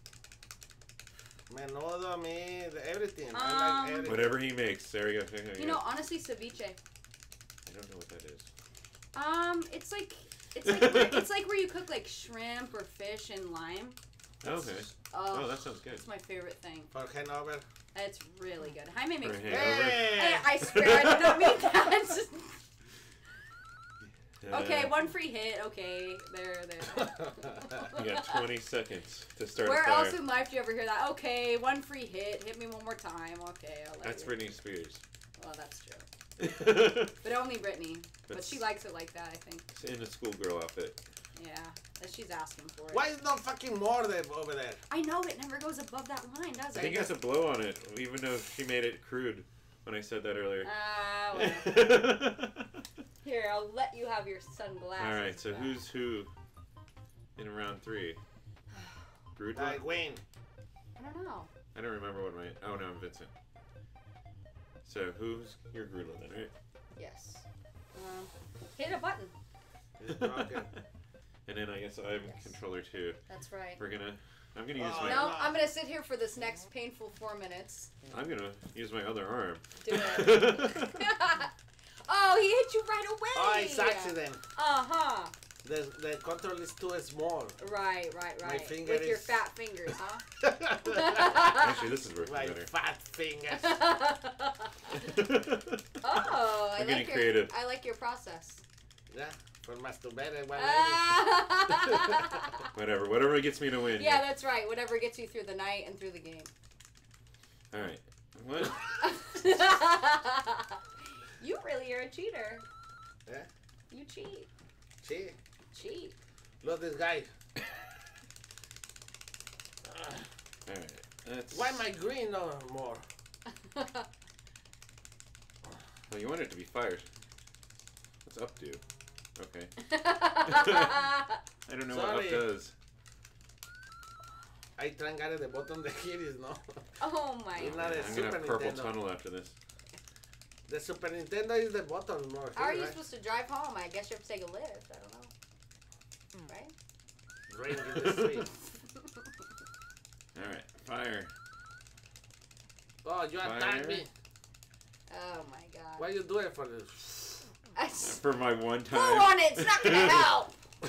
Menudo, me, everything. I Um, like everything. Whatever he makes. There we go. There we You go. know, honestly, ceviche. I don't know what that is. Um, it's like it's like where, it's like where you cook like shrimp or fish and lime. Okay. Oh, Oh, that sounds good. it's my favorite thing. For Hanover. It's really good. Jaime makes. For Hey, Hanover. Hey! I swear I did not mean that. Uh, Okay, one free hit. Okay, there, there. You got twenty seconds to start Where a fire. else in life do you ever hear that? Okay, one free hit. Hit me one more time. Okay, I'll let That's you. Britney Spears. Well, that's true. But only Britney. But That's- she likes it like that, I think. It's in a schoolgirl outfit. Yeah, and she's asking for it. Why is no fucking more there over there? I know, it never goes above that line, does I it? think it has a blow on it, even though she made it crude when I said that earlier. Ah, well. Here, I'll let you have your sunglasses. Alright, so back. who's who in round three? Brood one? Like Wayne. I don't know. I don't remember what my... Oh, no, I'm Vincent. So, who's your Grudla then, right? Yes. Um, hit a button. It's broken. And then I guess I'm Yes. controller too. That's right. We're gonna... I'm gonna use Oh, my... No, I'm gonna sit here for this next painful four minutes. I'm gonna use my other arm. Do it. Oh, he hit you right away. Oh, it's accident. Uh huh. The, the control is too small. Right, right, My right. finger With your is- fat fingers, huh? Actually, this is working My better. fat fingers. Oh, I I'm like getting your, creative. I like your process. Yeah, for masturbating. One Ah. Whatever. Whatever gets me to win. Yeah, that's right. Whatever gets you through the night and through the game. Alright. What? You really are a cheater. Yeah? You cheat. See? Cheat. Look this guy. Alright. That's... Why am I green no more? Well, you want it to be fired. What's up do? Okay. I don't know what up Sorry. does. I trancare the bottom de here is no. Oh my It's I'm not god. a gonna Super have purple Nintendo. tunnel after this. The Super Nintendo is the bottom more. How are you right? supposed to drive home? I guess you have to take a lift. I don't know. Right? Rain in the street. Alright. Fire. Oh, you Fire. attacked me. Oh my god. Why you do it for this? I For my one Pull time. on it. It's not gonna help.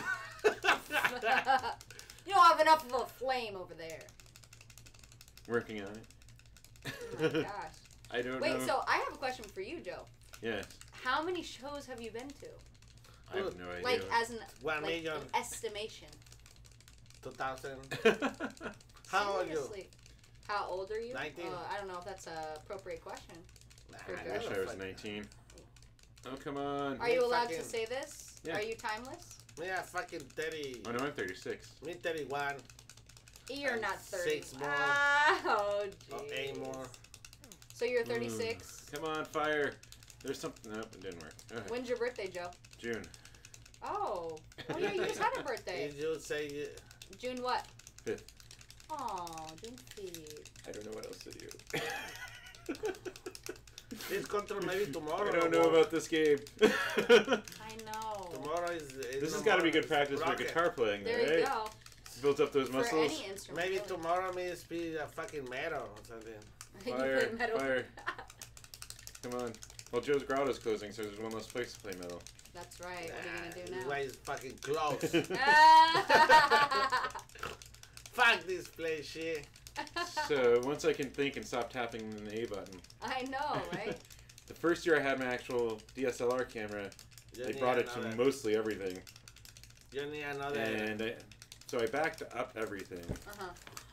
You don't have enough of a flame over there. Working on it. Oh my gosh. I don't Wait, know. so I have a question for you, Joe. Yes. How many shows have you been to? I have no idea. Like as an One like, million. an estimation. two thousand. How old are you? Seriously. How old are you? nineteen. Uh, I don't know if that's a appropriate question. Nah, I wish I was nineteen. Oh, come on. Are you allowed fucking- to say this? Yeah. Are you timeless? Me, I fucking thirty. Oh, no, I'm thirty-six. Me, thirty-one. You're And not thirty. six more. Ah, oh, Oh, jeez. eight more. So you're thirty-six. Come on, fire. There's something. Nope, it didn't work. Okay. When's your birthday, Joe? June. Oh. Oh yeah, you just had a birthday. Did you say you- June what? Fifth. Oh, June fifth. I don't know what else to do. this control maybe tomorrow? I don't no know more. about this game. I know. Tomorrow is. is This no has got to be more. good practice for Rocket. guitar playing, though, There you right? go. Builds up those For muscles. any instrument. Maybe really. tomorrow means be a fucking metal or something. You Fire, play metal. fire. Come on. Well, Joe's Grotto's closing, so there's one less place to play metal. That's right. What are you gonna do This now? way is fucking close. Ah! Fuck this place, shit. So once I can think and stop tapping the A button. I know, right? The first year I had my actual D S L R camera, You they need brought it to another- mostly everything, You need another. and I, so I backed up everything, Uh-huh.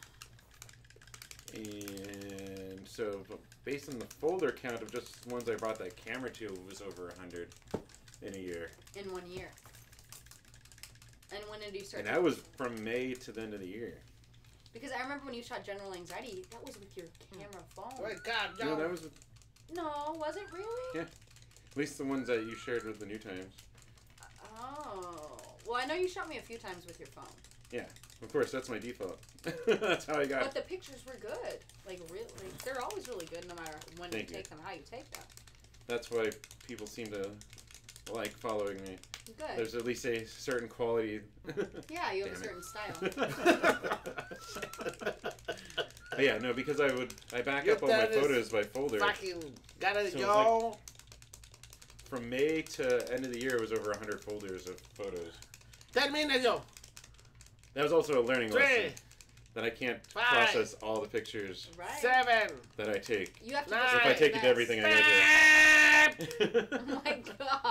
and so but based on the folder count of just ones I brought that camera to, it was over a hundred in a year, In one year. And when did you start? and that was from May to the end of the year. Because I remember when you shot General Anxiety, that was with your camera phone. Wake up, No, Joe. that was with, No, was it really? Yeah. at least the ones that you shared with the New Times. Oh. Well, I know you shot me a few times with your phone. Yeah, of course, that's my default. That's how I got. But the pictures were good. Like, really, they're always really good no matter when Thank you you. take them, how you take them. That's why people seem to like following me. Good. There's at least a certain quality. Yeah, you have a Damn certain it. style. But yeah, no, because I would I back Your up all my dad is photos by folder. Fucking got it, So, Joe. From May to end of the year, it was over one hundred folders of photos. Ten minutes, Joe. That was also a learning Three. lesson that I can't Five. process all the pictures Right. Seven. that I take. You have to Nine. just If I get take it the to everything I best. need Eight. to. Oh my god.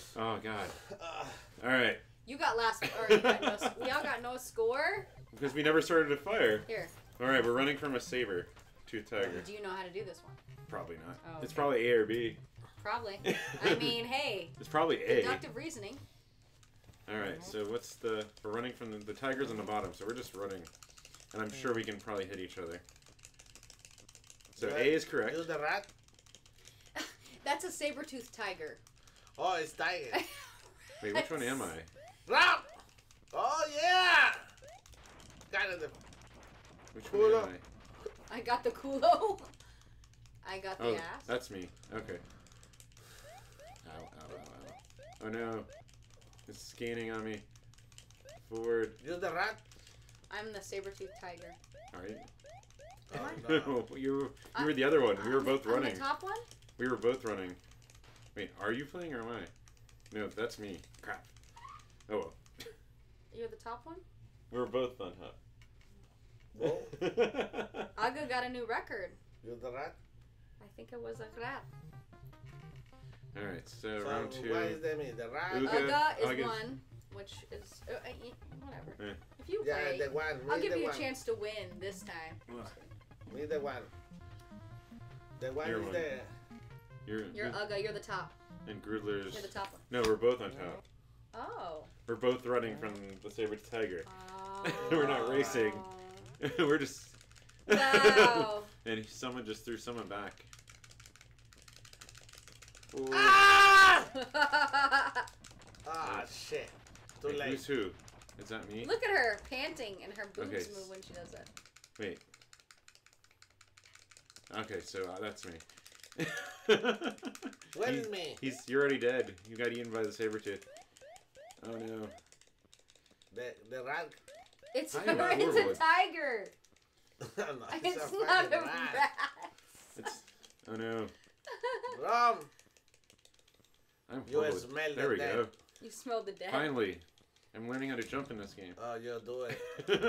Oh God. All right. You got last. Or you got no, we all got no score. Because we never started a fire. Here. All right, we're running from a saber tooth tiger. Do you know how to do this one? Probably not. Oh, It's okay. probably A or B. Probably. I mean, hey. It's probably A. Deductive reasoning. All right. So what's the? We're running from the, the tiger's on the bottom, so we're just running, and I'm sure we can probably hit each other. So Yeah. A is correct. Use the rat. That's a saber-toothed tiger. Oh, it's tiger. Wait, which one am I? Rat. Oh yeah. Got it. Which Culo. one am I? I got the culo. I got the Oh, ass. that's me. Okay. Ow, ow, ow, ow. Oh no. It's scanning on me. Forward. Use the rat. I'm the saber-toothed tiger. Alright. Oh, No, you, were- you were the other one. We were both I'm running. the top one? We were both running. Wait, are you playing or am I? No, that's me. Crap. Oh well. You're the top one? We were both on top. Whoa. Aga got a new record. Use the rat. I think it was a rat. Alright, so, So round what two. is the me? The rat. Uga. Aga is Aga's- one, which is uh, uh, y- whatever. Eh. If you Yeah, play, the one. I'll Me give the you one. a chance to win this time. Me the one. The one You're is one. the. You're You're, you're Aga. You're the top. and Grudler's. You're the top one. No, we're both on top. Oh. We're both running from the saber tiger. Oh. We're not racing. We're just. Wow. And someone just threw someone back. Ooh. Ah! Ah shit. Too Wait, late. who's who? Is that me? Look at her panting and her boobs Okay. move when she does it. Wait. Okay, so uh, that's me. Where He's- is me? He's you're already dead. You got eaten by the saber tooth. Oh no. The the rat. It's, I am a it's a horrible- tiger. No, It's, a not fucking a rat. rat. It's oh no. Rum. I'm You horrible. smell There the we dead. go. You smelled the dead. Finally. I'm learning how to jump in this game. Oh, you do it.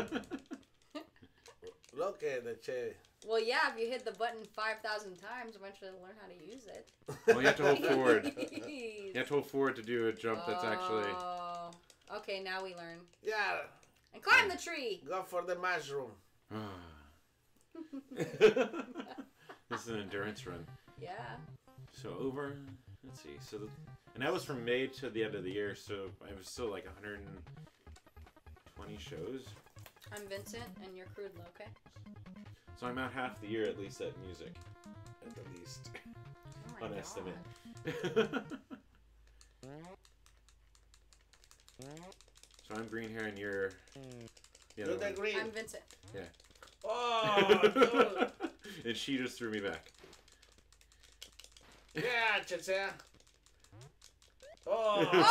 Look at the cherry. Well, yeah, if you hit the button five thousand times, eventually you'll learn how to use it. Well, you have to hold forward. Jeez. You have to hold forward to do a jump that's actually. Oh. Okay, now we learn. Yeah, And climb the tree. go for the mushroom. This is an endurance run. Yeah. So over, let's see. So, the, and that was from May to the end of the year. So I was still like one hundred twenty shows. I'm Vincent, and you're Crudlo, okay? So I'm out half the year at least at music, at the least. Oh my On God. estimate. So I'm green hair and you're. The other Do the one. green. I'm Vincent. Oh, dude. And she just threw me back. Yeah, Chelsea. Oh. Oh!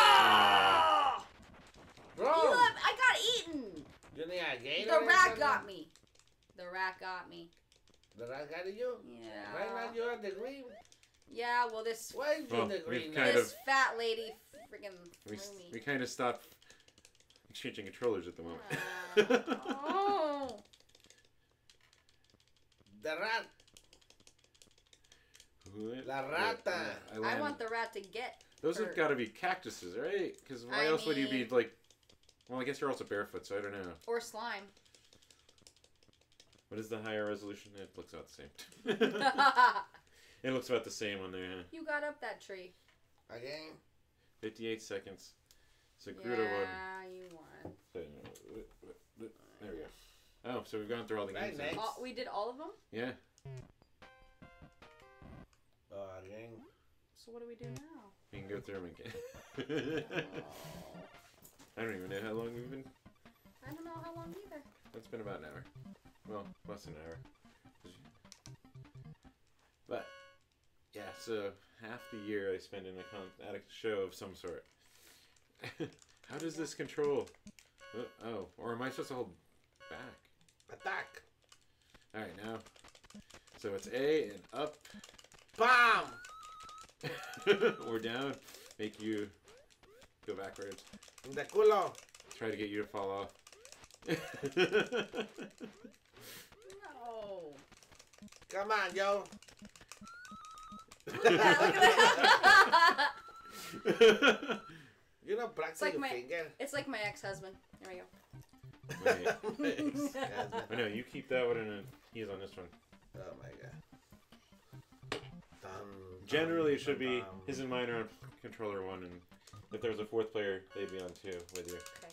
Bro. You have, I got eaten. You need a gator. The rat got me. The rat got me. The rat got you? Yeah. Right now you're at the green. Yeah, well, this Why is you Well, in the we've green? kind now? this fat lady freaking We, threw me. we kind of stopped exchanging controllers at the moment. Oh. The rat. La rata. I, I land- want the rat to get. Those have hurt. got to be cactuses, right? Because why I else would you be mean- like? Well, I guess you're also barefoot, so I don't know. Or slime. What is the higher resolution? It looks about the same. It looks about the same on there. Huh? You got up that tree. Again. fifty-eight seconds. So Yeah, Gruda won. you won. So, there we go. Oh, so we've gone through all the Right games. now. next. All, we did all of them? Yeah. Oh, again. So what do we do now? We can go through them again. Oh. I don't even know how long we've been. I don't know how long either. It's been about an hour. Well, less than an hour. But, yeah, so half the year I spend in a con at a show of some sort. How does this control? Oh, oh, or am I supposed to hold back? Attack. Alright, now. So it's A and up. Bam. Or down. Make you go backwards. In the culo. Try to get you to fall off. No. Come on, yo. Look at that. Look at that. You know, practice like your my- finger. It's like my ex-husband. There we go. Wait. I know, you keep that one and he's on this one. Oh my god. Dun, Generally, it dun, should be dun. his and mine are on controller one, and if there was a fourth player, they'd be on two with you. Okay.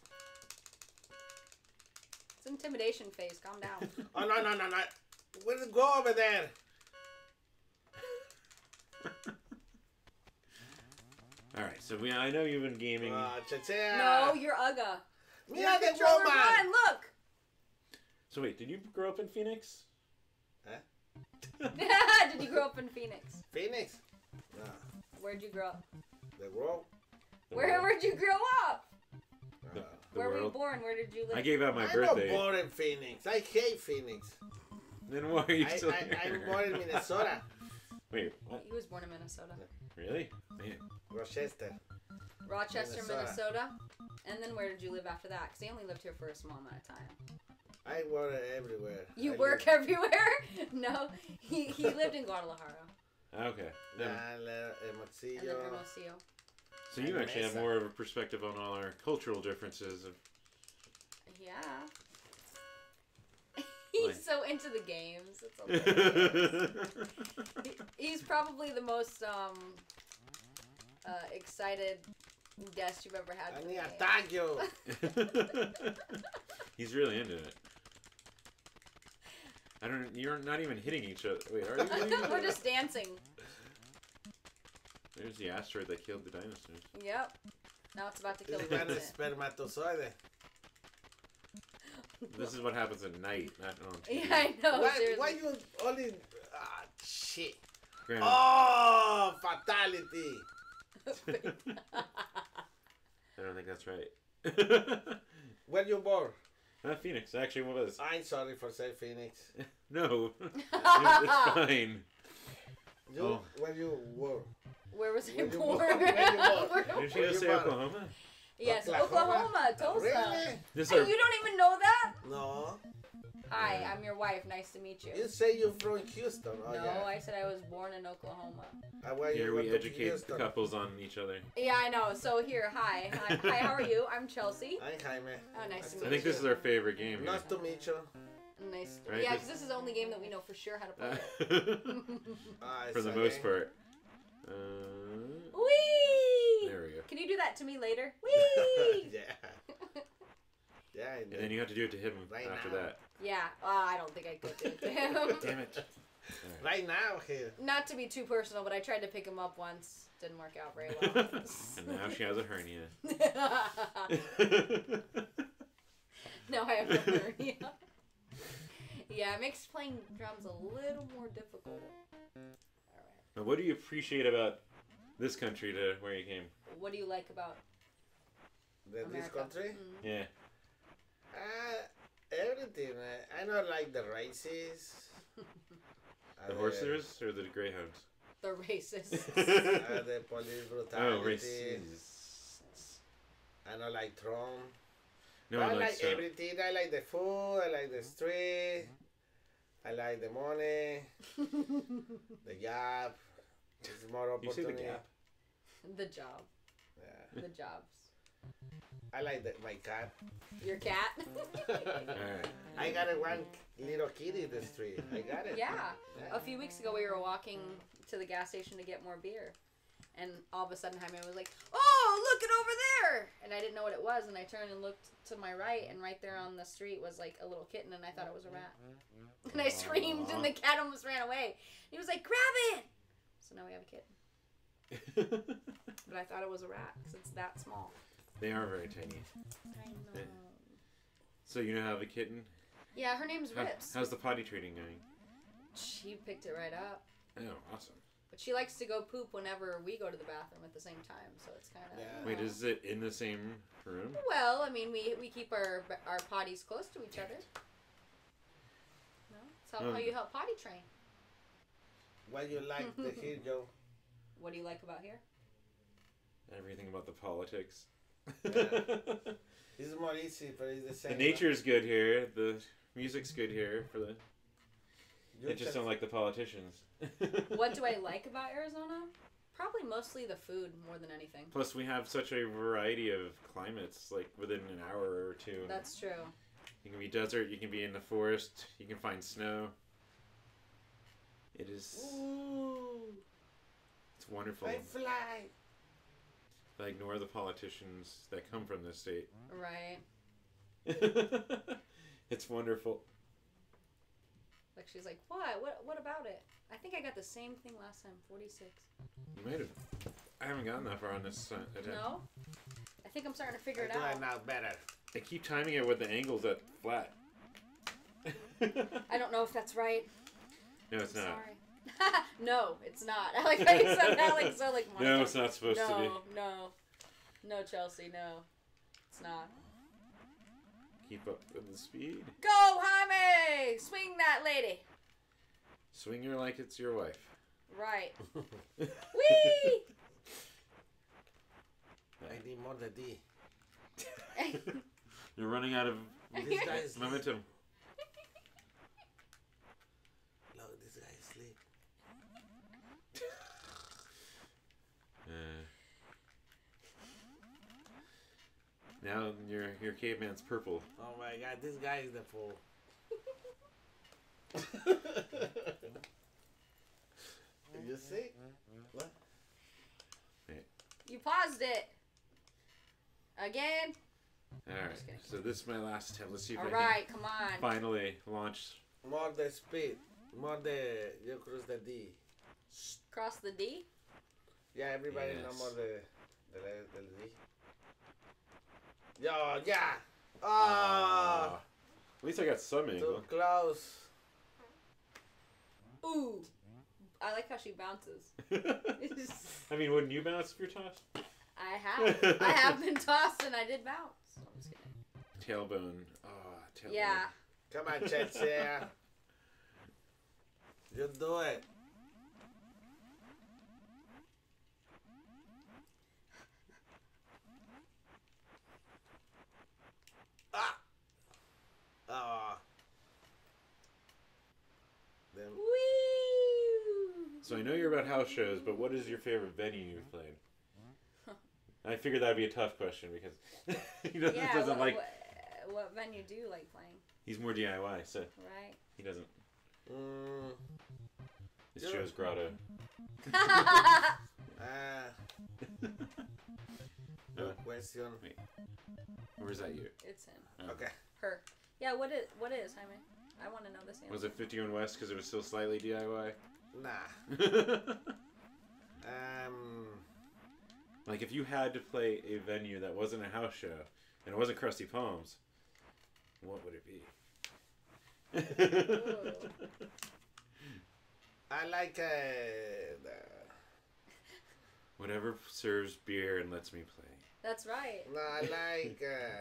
It's intimidation phase. Calm down. Oh, no, no, no, no. Where'd it go over there? Alright, so we, I know you've been gaming. Ah, chachea. No, you're Ugga. Mira Your the controller woman. won. Look. So wait, did you grow up in Phoenix? Did you grow up in Phoenix? Phoenix. No. Where'd you grow up? The world. The Where world. where'd you grow up? The, Uh, the Where were you world. born? Where did you live? I gave out my I'm birthday. not born in Phoenix. I hate Phoenix. Then why are you I, still I, here? I'm born in Minnesota. Wait, what? He was born in Minnesota. Really? Man. Rochester. Rochester, Minnesota. Minnesota. And then where did you live after that? Because he only lived here for a small amount of time. I work everywhere. You I work live- everywhere? No. He, he lived in Guadalajara. Okay. Yeah, Then- Le- And then Hermosillo. Hermosillo. so you and actually have Mesa. more of a perspective on all our cultural differences. Of, Yeah. He's Like- so into the games. It's hilarious. He- He's probably the most um, uh, excited guest you've ever had. I for the need game. attack you. He's really into it. I don't. You're not even hitting each other. Wait, are you? Really? We're just dancing. There's the asteroid that killed the dinosaurs. Yep. Now it's about to kill This the man is president. spermatozoide. This is what happens at night, not on T V. Yeah, I know. why, seriously. why you only... Ah, shit. Granted, Oh, fatality. I don't think that's right. Where you born? Not Phoenix. Actually, what was? I'm sorry for saying Phoenix. No, it's, it's fine. You, Oh. where you were? Where was he Where you born? born? Where you born? Where- Did she Where just you say born? Oklahoma? Yes, Oklahoma? Oklahoma, Tulsa. Really? This Hey, are you don't even know that? No. Hi, I'm your wife. Nice to meet you. You say you're from Houston. Oh, No, yeah. I said I was born in Oklahoma. Uh, where you here. went We to educate Houston? the couples on each other. Yeah, I know. So here, hi. Hi, hi how are you? I'm Chelsea. I'm Jaime. Oh, nice to I meet think you. this is our favorite game. Nice to meet you. Nice. Right, Yeah, this- because this is the only game that we know for sure how to play. Here. Ah, For it's the a most game. part. Uh, Whee! there we go. Can you do that to me later? Whee! yeah. Yeah, I And know. then you have to do it to him Right after now. that. Yeah. Oh, I don't think I could do it to him. Damn it. Right now here. Not to be too personal, but I tried to pick him up once. Didn't work out very well. And now she has a hernia. No, I have no hernia. Yeah, it makes playing drums a little more difficult. Alright. Now, what do you appreciate about this country to where you came? What do you like about The, this America? country? Mm. Yeah. Uh, everything. Uh, I don't like the races. The Uh, horses or the greyhounds? The racists. uh, the police brutality. Oh, races. I don't like Trump. No I one like likes Trump. everything. I like the food. I like the street. I like the money. The job. It's more You say the opportunity. gap? The job. Yeah. The jobs. I like the, my cat. Your cat? Alright. I got a one little kitty in the street. I got it. Yeah. A few weeks ago, we were walking to the gas station to get more beer. And all of a sudden, Jaime was like, oh, look it over there! And I didn't know what it was. And I turned and looked to my right. And right there on the street was like a little kitten. And I thought it was a rat. And I screamed. And the cat almost ran away. And he was like, grab it! So now we have a kitten. But I thought it was a rat because it's that small. They are very tiny. I know. So you know how the kitten? Yeah, her name's How, Rips. how's the potty training going? She picked it right up. Oh, awesome. But she likes to go poop whenever we go to the bathroom at the same time, so it's kind of. Yeah. Wait, is it in the same room? Well, I mean, we we keep our our potties close to each other. No, that's how, Um, how you help potty train. What you like to hear, Joe? What do you like about here? Everything about the politics. Yeah. It's more easy, but it's the The same. nature's good here. The music's good here. For the, You I just don't like the politicians. What do I like about Arizona? Probably mostly the food more than anything. Plus, we have such a variety of climates, like within an hour or two. That's true. You can be desert, you can be in the forest, you can find snow. It is... Ooh, It's wonderful. I fly. I ignore the politicians that come from this state. Right. It's wonderful. Like, she's like, what? What What about it? I think I got the same thing last time, forty-six. You might have... I haven't gotten that far on this uh, attempt. No? I think I'm starting to figure I it do out. it now better. I keep timing it with the angles at flat. I don't know if that's right. No, it's not. Sorry. No, it's not. I like how you said that, like, so, like, No, it's not supposed no, to be. No, no. No, Chelsea, no. It's not. Keep up with the speed. Go, Jaime! Swing that lady! Swing her like it's your wife. Right. Whee! I need more than D. You're running out of This guy is momentum. Look, this guy is asleep. Uh, now your your caveman's purple. Oh my god, this guy is the fool. You see? What? You paused it. Again? Alright, just kidding. so this is my last attempt. Let's see if I Alright, come on. can finally launch. More the speed. More the you cross the D. Cross the D? Yeah, everybody know Yes. more the the letter the D. Yo, yeah. Oh, At least I got some too angle. close. Ooh. I like how she bounces. I mean, wouldn't you bounce if you're tossed? I have. I have been tossed and I did bounce. I'm just kidding. Tailbone. Oh, tailbone. Yeah. Come on, Chelsea. You do it. Ah. Oh. Then Whee! So I know you're about house shows, but what is your favorite venue you've played? I figured that'd be a tough question because he doesn't, Yeah, doesn't what, like. what, what venue do you like playing? He's more D I Y, so Right? he doesn't. Mm, This Yeah. show's grotto. ah, No, good question. or is that you? It's him. Oh. Okay. Her. Yeah, what is, what is, Jaime? I want to know this answer. Was it fifty-one West because it was still slightly D I Y? Nah. Um. Like if you had to play a venue that wasn't a house show and it wasn't Krusty Palms, what would it be? I like uh, the. Whatever serves beer and lets me play. That's right. No, I like. Uh,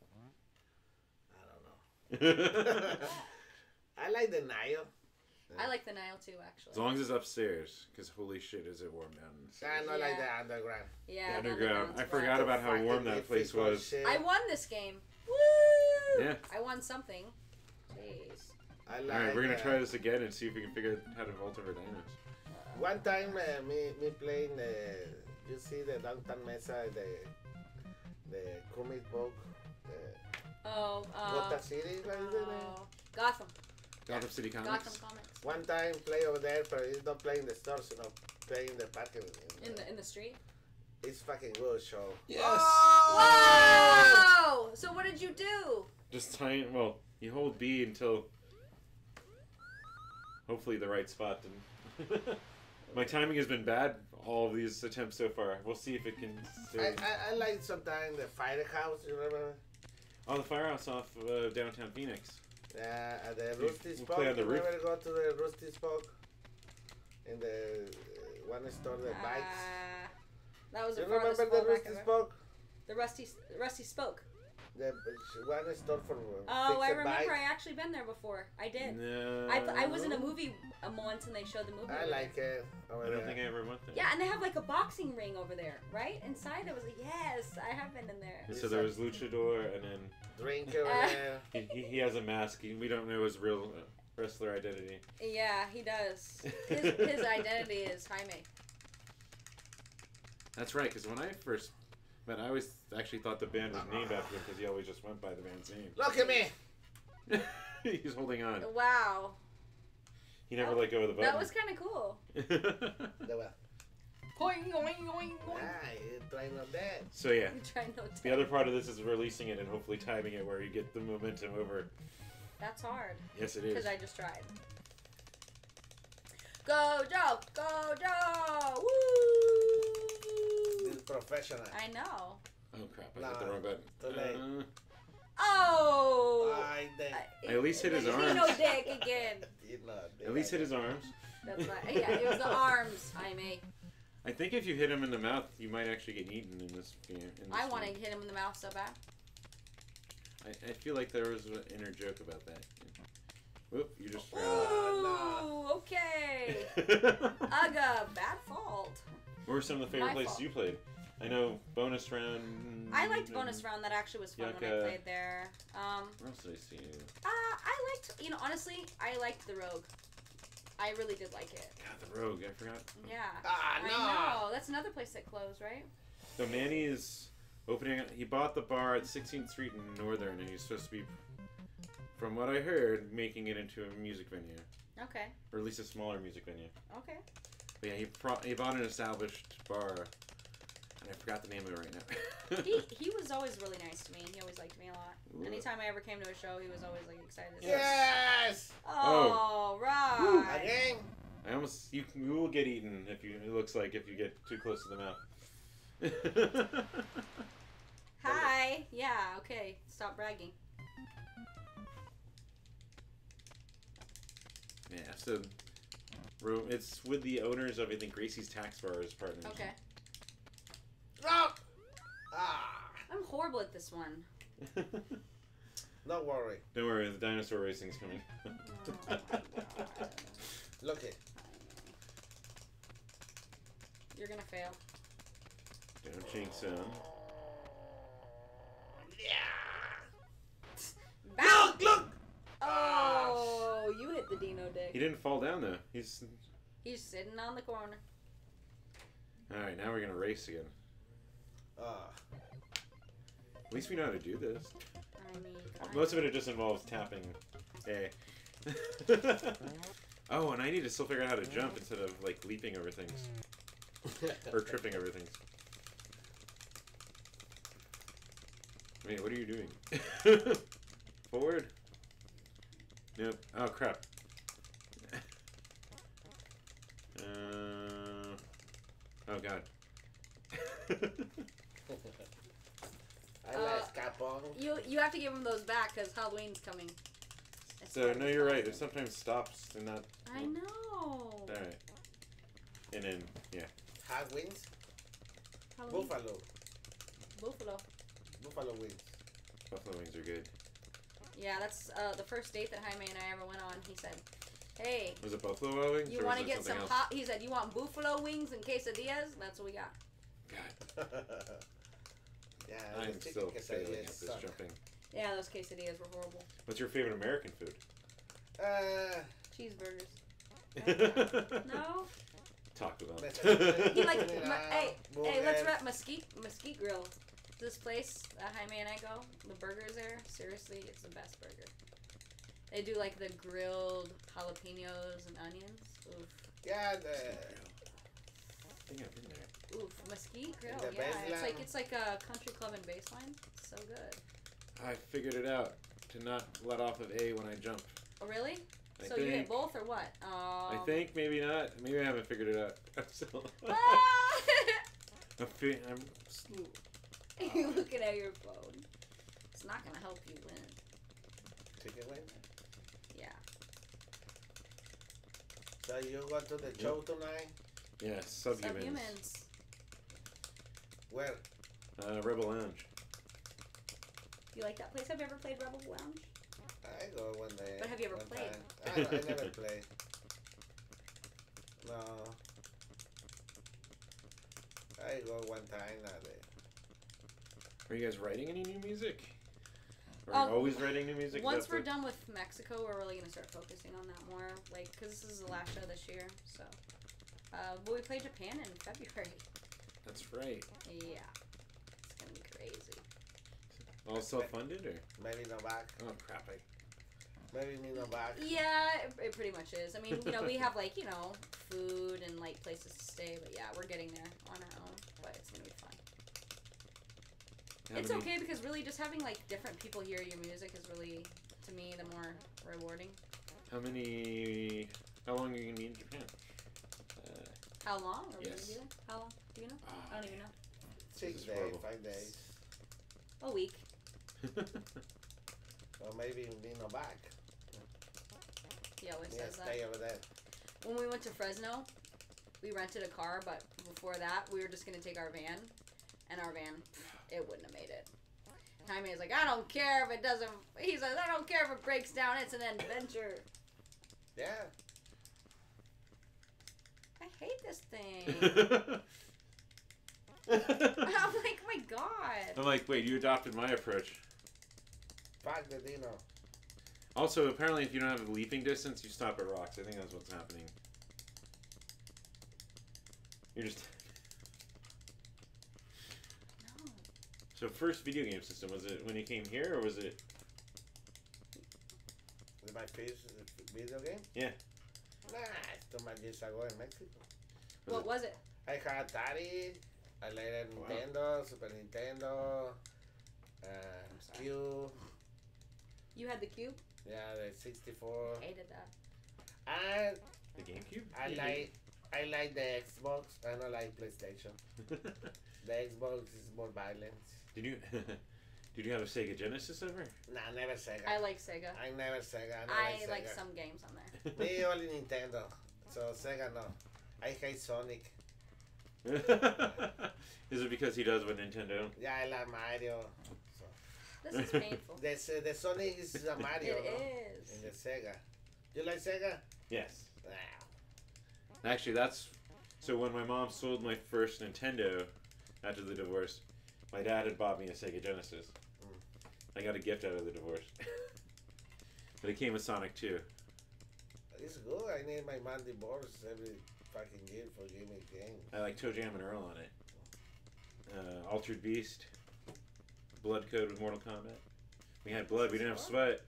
I don't know. I like the Nile. I like the Nile too, actually. As long as it's upstairs, because holy shit, is it warm down in the I don't like Yeah. the underground. Yeah, The the underground. underground's I rough. forgot about how Fucking warm that place difficult was. shit. I won this game. Woo! Yeah. I won something. Jeez. I like, Alright, we're gonna uh, try this again and see if we can figure out how to vault over dinos. One time, uh, me me playing the. You see the downtown Mesa, the the comic book, the Oh, uh, Gotham City. What is the name? oh, Gotham. Gotham City Comics? Gotham Comics. One time play over there, but it's not playing the stores, you know, playing the parking. In the in the street. It's fucking good show. Yes! Whoa! So what did you do? Just time, well, you hold B until hopefully the right spot. And my timing has been bad all of these attempts so far. We'll see if it can I, stay. I, I like sometimes the firehouse, you remember? Oh, the firehouse off uh, downtown Phoenix. Yeah, at the We- Rusty we'll Spoke. play on the you roof. ever go to the Rusty Spoke? In the uh, one store, the bikes. Uh, that was You the farthest remember the fallback Rusty ever. Spoke? The rusty rusty spoke. The one store for uh, Oh, I fix a remember. bike. I actually been there before. I did. No. I, I was in a movie um, once and they showed the movie. I over like there. it. Over I don't there. think I ever went there. Yeah, and they have like a boxing ring over there, right? Inside, I was like, yes, I have been in there. So there was Luchador, and then Drink over Uh, there. he, he, he has a mask. He, we don't know his real uh, wrestler identity. Yeah, he does. His, his identity is Jaime. That's right, because when I first met, I always actually thought the band was named after him because he always just went by the band's name. Look at me! He's holding on. Wow. He never that, let go of the button. That was kind of cool. Boing, boing, boing, boing. Ah, you're trying on that. So yeah, No the other part of this is releasing it and hopefully timing it where you get the momentum over. That's hard. Yes, it is. Because I just tried. Go, Joe! Go, Joe! Woo! This is professional. I know. Oh crap! I Nah, hit the wrong button. too late. Uh, Oh! I think. I at least hit his arms. Dino dick again. You know, At least hit his arms. That's right. Yeah, it was the arms, Jaime. I think if you hit him in the mouth, you might actually get eaten in this. Yeah, in this I want to game. hit him in the mouth so bad. I, I feel like there was an inner joke about that. Whoop! You just. Ooh, okay. Ugga, bad fault. What were some of the favorite My places fault. you played? I know bonus round. I liked bonus round. That actually was fun when I Yucca. played there. Um, Where else did I see you? uh, I liked, you know, honestly, I liked the Rogue. I really did like it. God, the Rogue. I forgot. Yeah. Ah, I no. know. That's another place that closed, right? So Manny is opening. He bought the bar at sixteenth Street in Northern, and he's supposed to be, from what I heard, making it into a music venue, Okay. or at least a smaller music venue. Okay. But yeah, he pro- he bought an established bar, and I forgot the name of it right now. He he was always really nice to me. He always liked me a lot. Ooh. Anytime I ever came to a show, he was always like excited. To see Yes! me. Oh, right. Again? I almost you, you will get eaten if you. It looks like if you get too close to the mouth. Hi. Yeah. Okay. Stop bragging. Yeah, so room. It's with the owners of I think Gracie's Tax Bar as partners. Okay. Rock! Ah! I'm horrible at this one. Don't worry. Don't worry, the dinosaur racing's coming. Oh my God. Look it. You're gonna fail. Don't jinx him. Look! Look! Oh, you hit the Dino dick. He didn't fall down though. He's He's sitting on the corner. all right. Now we're gonna race again. Ah. At least we know how to do this. I mean, Most of it, it just involves tapping A. Oh, and I need to still figure out how to jump instead of like leaping over things or tripping over things. Wait, what are you doing? Forward? Nope. Oh crap. Uh, oh god. I Uh, like Capone. You you have to give him those back because Halloween's coming. It's So like no, you're right. It expensive. sometimes stops and not. I know. All right. And then yeah. Hot wings? Halloween. Buffalo. Buffalo. Buffalo wings. Buffalo wings are good. Yeah, that's uh, the first date that Jaime and I ever went on. He said, "Hey, Was it buffalo wild wings? you or want to was it get some something else? hot?" He said, "You want buffalo wings and quesadillas?" That's what we got. God, Yeah, I'm the chicken still failing quesadillas at this suck. jumping. Yeah, those quesadillas were horrible. What's your favorite American food? Uh, Cheeseburgers. No. Taco Bell. He likes. Yeah, Ma- hey, hey, let's burgers. rep Mesquite Mesquite Grill. This place that Jaime and I go, the burgers there, seriously, it's the best burger. They do like the grilled jalapenos and onions. Oof. Yeah, the, I think I've been there. Oof, Mesquite Grill. the Yeah, it's baseline. like it's like a country club in Baseline. It's so good. I figured it out to not let off of A when I jump. Oh really? I so you hit think- both or what? Um, I think maybe not. Maybe I haven't figured it out. I'm still. Ah! I'm, fe- I'm still. You looking at your phone. It's not gonna help you win. chicken wings. Yeah. So you go to the show tonight? Yeah, subhumans. Subhumans. Where? Uh, Rebel Lounge. You like that place? Have you ever played Rebel Lounge? I go one day. But have you ever one played? time. I, I never played. No. I go one time a day. Are you guys writing any new music? Are Um, you always writing new music? Is Once that we're the- done with Mexico, we're really gonna start focusing on that more, like, cause this is the last show this year. So, uh, but we play Japan in February. That's right. Yeah. It's gonna be crazy. All self-funded or? Maybe no back. Oh crap! I... Maybe me no back. Yeah, it, it pretty much is. I mean, you know, we have like, you know, food and like places to stay, but yeah, we're getting there on our own. But it's gonna be fun. How It's many... okay because really just having like different people hear your music is really, to me, the more rewarding. How many? How long are you gonna be in Japan? Uh, How long? Are we yes. gonna be there? How long? Do you know? Oh, I don't even know. Six is days, horrible. five days. A week. Or maybe me no back. He always Yeah, says that. stay over there. When we went to Fresno, we rented a car, but before that, we were just gonna take our van, and our van, it wouldn't have made it. Jaime is like, I don't care if it doesn't. He says, I don't care if it breaks down. It's an adventure. Yeah. I hate this thing. I'm like, my God. I'm like, wait, you adopted my approach. Fuck the Dino. Also, apparently, if you don't have a leaping distance, you stop at rocks. I think that's what's happening. You're just. No. So, first video game system, was it when you came here, or was it? With my first video game? Yeah. Nah, it's too much years ago in Mexico. Was What it? was it? I had Atari, I later Wow. Nintendo, Super Nintendo, uh, sorry. Cube, You had the cube? yeah, the sixty-four. Hated that. And The GameCube? I like, I like the Xbox. I don't like PlayStation. The Xbox is more violent. Did you? Did you have a Sega Genesis ever? Nah, never Sega. I like Sega. I never Sega. I, never I like, like Sega. some games on there. Me only Nintendo. So Sega no. I hate Sonic. Is it because he does with Nintendo? Yeah, I like Mario. So. This is painful. The, uh, the Sonic is a Mario, It no? is. In the Sega. You like Sega? Yes. Nah. Actually, that's so. When my mom sold my first Nintendo after the divorce, my dad had bought me a Sega Genesis. Mm. I got a gift out of the divorce, but it came with Sonic two. It's good. I need my man divorce every fucking year for giving me games. I like Toe Jam and Earl on it. Uh, Altered Beast, Blood Code with Mortal Kombat. We had blood. We didn't have sweat.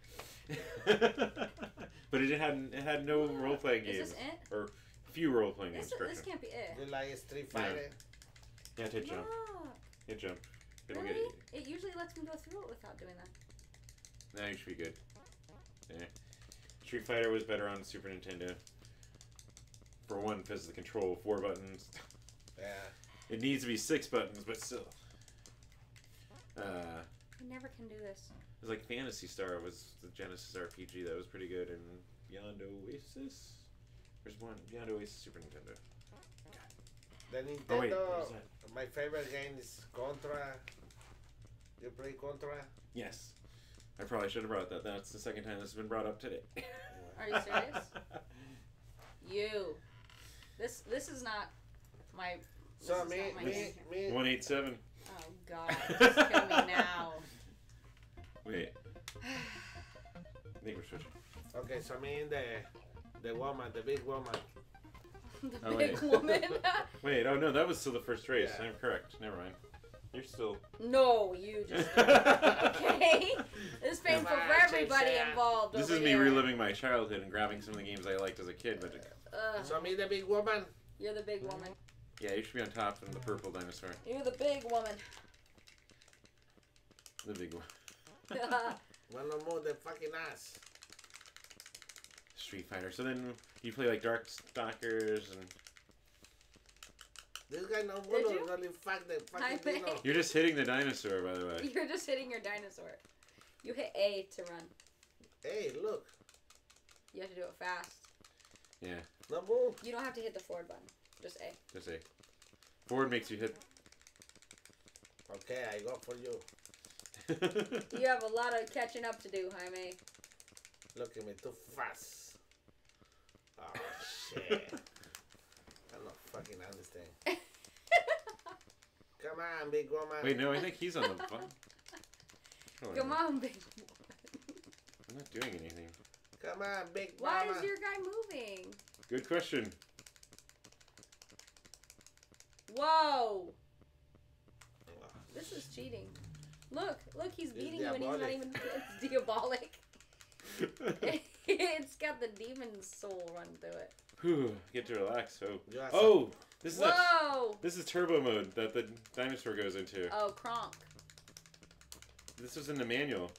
But it had it had no role playing games. Is this it? Or few role playing games. This, this correct. can't be it. You like Street Fighter? Yeah, hit jump. Look. Hit jump. It'll Really? get It usually lets me go through it without doing that. Now you should be good. Yeah. Street Fighter was better on Super Nintendo. For one, because of the control, four buttons. Yeah. It needs to be six buttons, but still. Uh, I never can do this. it was like Phantasy Star was the Genesis R P G that was pretty good, and Beyond Oasis. There's one Beyond Oasis Super Nintendo. The Nintendo, Oh, wait, what is that? my favorite game is Contra. You play Contra? Yes, I probably should have brought that. That's the second time this has been brought up today. Are you serious? You. This this is not my. This So is me, not my me, game. me. One eight seven. Oh God! Just kill me now. Wait. I think we're switching. Okay, so me and the, the woman, the big woman. The Oh, big wait. woman. Wait, oh no, that was still the first race. Yeah. I'm correct. Never mind. You're still. No, you just. Okay. This is painful Come for on, everybody Chelsea. involved. This over is me here. reliving my childhood and grabbing some of the games I liked as a kid. But Ugh. So me, the big woman. You're the big woman. yeah, you should be on top of the purple dinosaur. You're the big woman. The big one. Wanna move the fucking ass. Street Fighter. So then you play like Dark Stalkers and This guy no Did wanna you? really fuck the Hi, fucking babe. dino. you're just hitting the dinosaur, by the way. You're just hitting your dinosaur. You hit A to run. Hey, look. You have to do it fast. Yeah, No move. You don't have to hit the forward button. Just A. just say. Forward makes you hit. Okay, I go for you. You have a lot of catching up to do, Jaime. Look at me, too fast. Oh, shit. I don't fucking understand. Come on, big woman. Wait, no, I think he's on the button. Oh, Come on, big. I'm not doing anything. Come on, big Why mama. is your guy moving? Good question. Whoa! This is cheating. Look, look, he's It's beating you and he's not diabolic. even. It's diabolic. It's got the demon soul run through it. Whew, get to relax. Oh, You are oh, this is that, Whoa! this is turbo mode that the dinosaur goes into. Oh, Kronk. This was in the manual.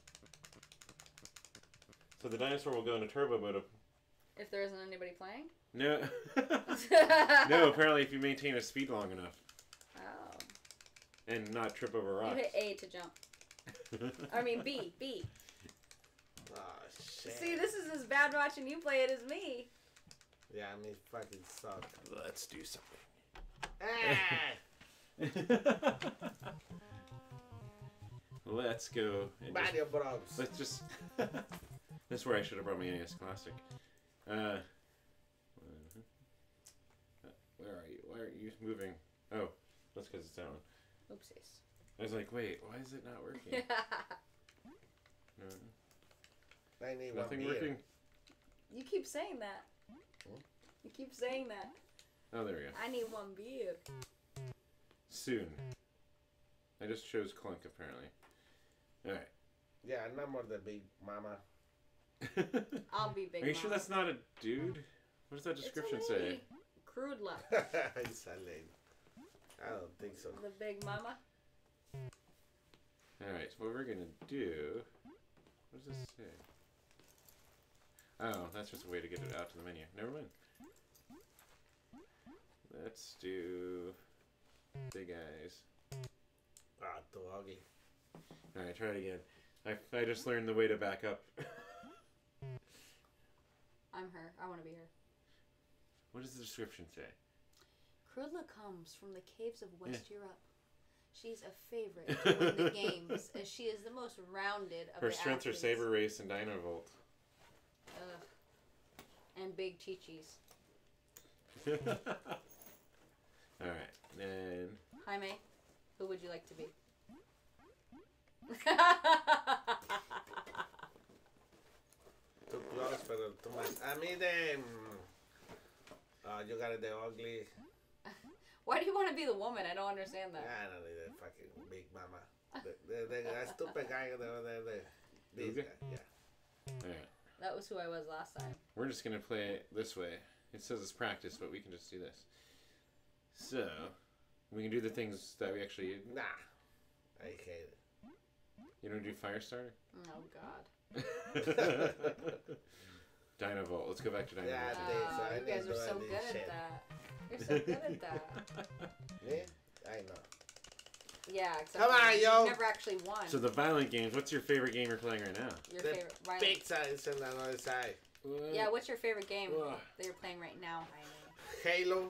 So the dinosaur will go into turbo mode. If there isn't anybody playing? No. No, apparently if you maintain a speed long enough. Oh. And not trip over You rocks. hit A to jump. I mean B. B. Oh, shit. See, this is as bad watching you play it as me. Yeah, I mean, fucking suck. Let's do something. Ah! Let's go. and just- Mario Bros. let's just... That's where I should have brought my N E S Classic. Uh, where are you? Why aren't you moving? Oh, that's because it's that one. Oopsies. I was like, wait, why is it not working? No, I need nothing one beer. working. You keep saying that. Hmm? You keep saying that. Oh, there we go. I need one beer. Soon. I just chose Clunk, apparently. Alright. Yeah, I remember the big mama. I'll be big. Are you Mama. sure that's not a dude? What does that description It's a say? lady. Crude luck. It's a lady. I don't think so. The big mama. Alright, so what we're gonna do... What does this say? Oh, that's just a way to get it out to the menu. Never mind. Let's do... Big eyes. Ah, doggy. Alright, try it again. I, I just learned the way to back up. I'm her. I want to be her. What does the description say? Krudla comes from the caves of West Europe. She's a favorite to win the games, as she is the most rounded of Her the strengths are athletes. Saber Race and Dynavolt. Ugh. And big chi-chis. Alright, then... Jaime, who would you like to be? Too close, pero too much. I mean, um, oh, you got it, the ugly. Why do you want to be the woman? I don't understand that. I don't need the fucking big mama. The, the, the, that stupid guy over there, the, this Okay. guy, yeah. Alright, That was who I was last time. we're just gonna play it this way. It says it's practice, but we can just do this. So, we can do the things that we actually... Nah, I hate it. You don't do Firestarter? Oh, God. Dynavolt. Let's go back to Dynavolt. Yeah, Oh, they- so I you guys need are to so do good this at shit. that. You're so good at that. Me? I know. Yeah, except Come for on, you've yo. never actually won. So the violent games, what's your favorite game you're playing right now? Your The favorite. Violent. big side is on the other side. Yeah, what's your favorite game Ugh. that you're playing right now, Jaime? Halo.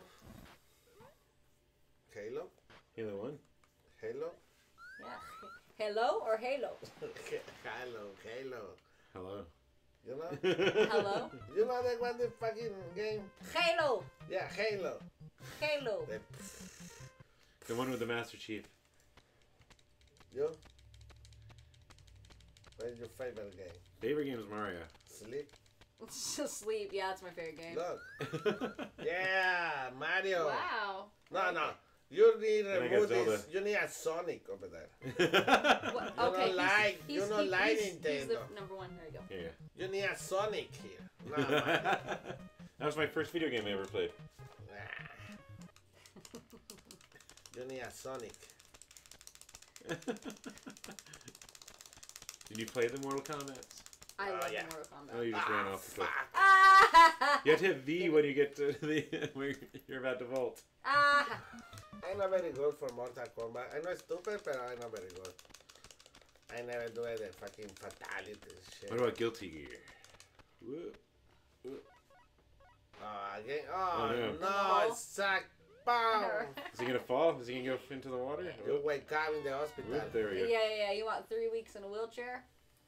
Halo? Halo one? Halo? Yeah. Hello or Halo? Halo, Halo. Hello. You know? Hello? You know that one, the fucking game? Halo! Yeah, Halo. Halo! The, The one with the Master Chief. you? What is your favorite game? Favorite game is Mario. Sleep? Sleep. Yeah, that's my favorite game. Look. Yeah, Mario. Wow. No, no. You need Then I to got remove Zelda. this. You need a Sonic over there. What? You Okay, don't he's, like- he's, you don't he- like he's, he's the Nintendo. number one. There you go. Yeah. You need a Sonic here. No, yeah. Mario. That was my first video game I ever played. Nah. You need a Sonic. Did you play the Mortal Kombat? I Oh, love yeah. Mortal Kombat. Oh, you just ran Ah, off the cliff. fuck. Ah! You have to hit V when you get to the where you're about to vault. Ah! I'm not very good for Mortal Kombat. I'm not stupid, but I'm not very good. I never do the fucking fatality shit. What about Guilty Gear? Whoop. Oh, again? Oh, Oh, no. no, it sucked. Boom. Is he gonna fall? Is he gonna go into the water? You wake up in the hospital. Whoop, there Yeah, we go. yeah, yeah. You want three weeks in a wheelchair?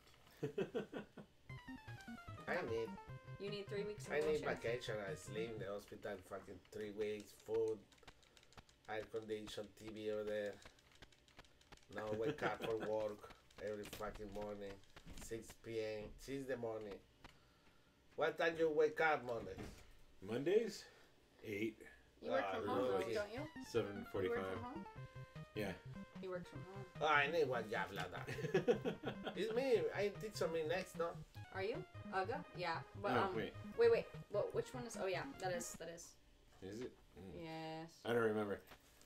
I need, You need three weeks in a I need wheelchair? vacation. I sleep in the hospital fucking three weeks, food, air conditioned, T V over there. Now wake up for work every fucking morning, six p m, six in the morning. What time you wake up Monday? Mondays? Eight. You work Ah, from home, though, really? don't you? Seven You work forty-five. from home? Yeah. He works from home. Oh, I need one job like that. It's me. I teach me next, no? Are you? Uga? Yeah. But, oh, um, wait. Wait, wait. Well, which one is... Oh, yeah. That is. That is. Is it? Mm. Yes. I don't remember.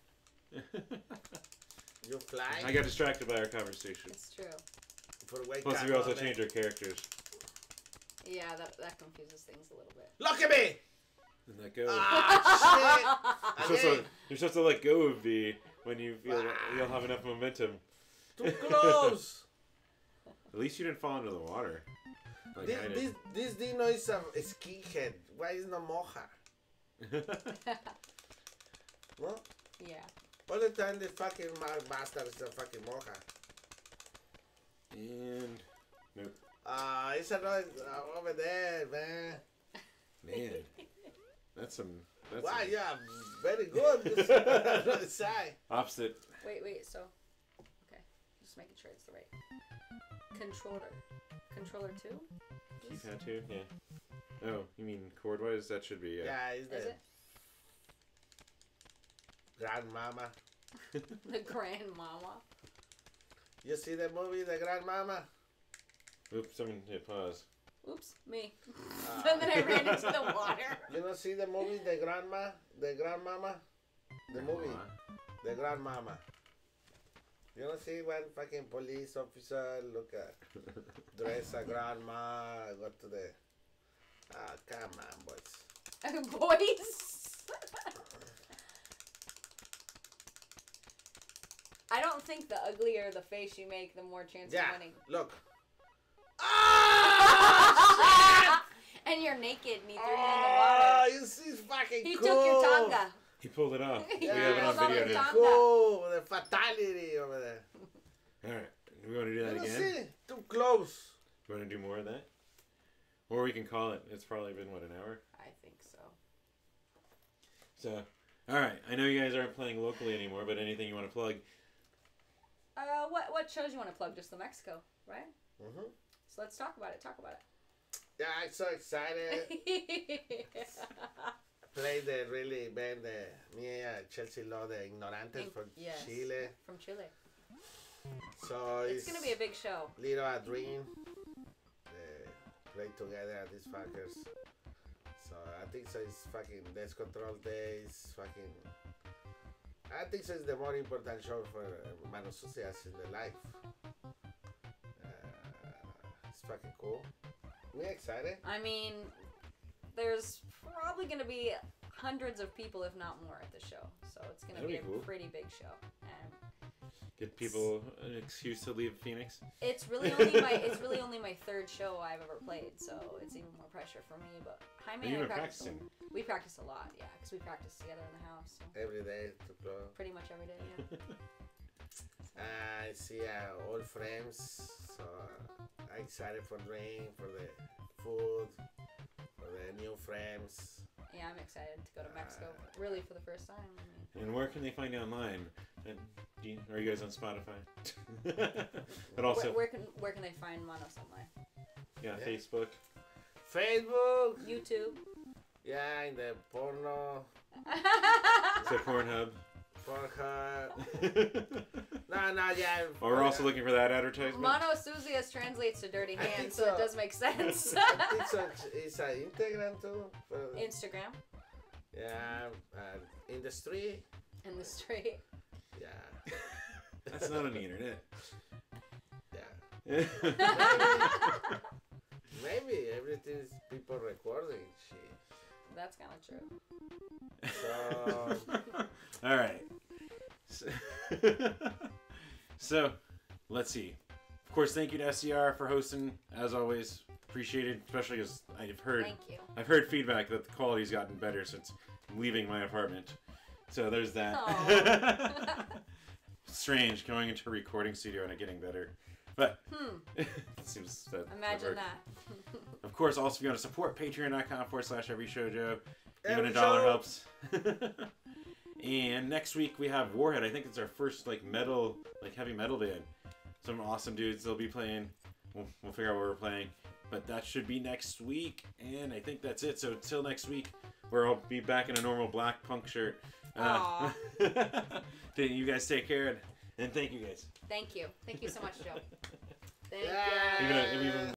You fly? I got distracted by our conversation. It's true. For wake Plus, we also changed our characters. Yeah, that, that confuses things a little bit. Look at me! And that goes. Ah, shit! You're, supposed Again. to, you're supposed to let go of V when you feel Ah. that you'll have enough momentum. Too close! At least you didn't fall into the water. Like this, I this, this Dino is a skinhead. Why is no moja? did. No? Yeah. All the time the fucking bastard is a fucking moja. And nope. Ah, uh, it's another uh, over there, man. Man, that's some. That's Wow, some yeah, very good. This other side. opposite. Wait, wait. So, okay, just making sure it's the right controller. Controller two. Keypad too. Yeah. Oh, you mean chord wise? That should be. Yeah, Yeah. it's the Is it grandmama. the grandmama? You see the movie, The Grandmama? Oops, someone hit pause. Oops, me. Ah. And then I ran into the water. You don't see the movie, The Grandma, The Grandmama? The movie, The Grandmama. You don't see one fucking police officer look at dress a grandma, go to the. Ah, come on, boys. Boys. I don't think the uglier the face you make, the more chance Yeah, of winning. look. Ah! And you're naked and he threw you in the Oh, water. you see, it's fucking He cool. took your tanga. He pulled it off. Yeah, we have it on pulled off video the now. tongue. Cool, the fatality over there. All right, we want to do You that don't again. see, too close. You want to do more of that, or we can call it. It's probably been what, an hour. I think so. So, all right. I know you guys aren't playing locally anymore, but anything you want to plug? Uh, what what shows you want to plug? Just the Mexico, right? Mm-hmm. So let's talk about it. Talk about Yeah, I'm so excited. it. Play the really band, the me and Chelsea Law, the Ignorantes In- from yes. Chile. From Chile. So It's gonna be a big show. little a dream. Uh, play together at these fuckers. So I think so. It's fucking Death Control Days. Fucking. I think so. It's the more important show for uh, Manoz Zuziaz in the life. Uh, it's fucking cool. We excited. I mean, there's probably gonna be hundreds of people, if not more, at the show. So it's gonna That'd be, be a cool. pretty big show. And Give people an excuse to leave Phoenix. it's really only my it's really only my third show I've ever played, so it's even more pressure for me. But Jaime You've and I been practice. practicing. A, we practice a lot, yeah, because we practice together in the house. So Every day to go. pretty much every day. Yeah. I see uh, old friends, so uh, I'm excited for rain, for the food, for the new friends. Yeah, I'm excited to go to Mexico, really for the first time. I mean, And where can they find you online? And do you, are you guys on Spotify? But also, where, where can where can they find Manoz online? yeah, Yeah. Facebook. Facebook, YouTube. yeah, in the porno, So Pornhub. Pornhub. No, no, yeah. Oh, we're also looking for that advertisement. Manoz Zuziaz translates to dirty I think hands, so. so. It does make sense. I think so. It's an Instagram too. For, Instagram yeah, uh, in the street. in the street. Yeah, That's not on the internet. yeah. Maybe everything is people recording shit. That's kind of true. So All right. So, so, let's see. Of course, thank you to S C R for hosting, as always. Appreciated, especially as I've heard. Thank you. I've heard feedback that the quality's gotten better since leaving my apartment. So there's that. Aw. Strange going into a recording studio and it getting better. But Hmm. it seems that Imagine worked. that. Of course, also if you want to support, patreon.com forward slash every shoujo. Even Every a dollar show. helps. And next week we have Warhead. I think it's our first like metal, like heavy metal band. Some awesome dudes. They'll be playing. We'll, we'll figure out where we're playing. But that should be next week. And I think that's it. So until next week, where I'll be back in a normal black punk shirt. Uh, you guys take care and And thank you guys. Thank you. Thank you so much, Joe. Thank Yeah. you. Even, a, even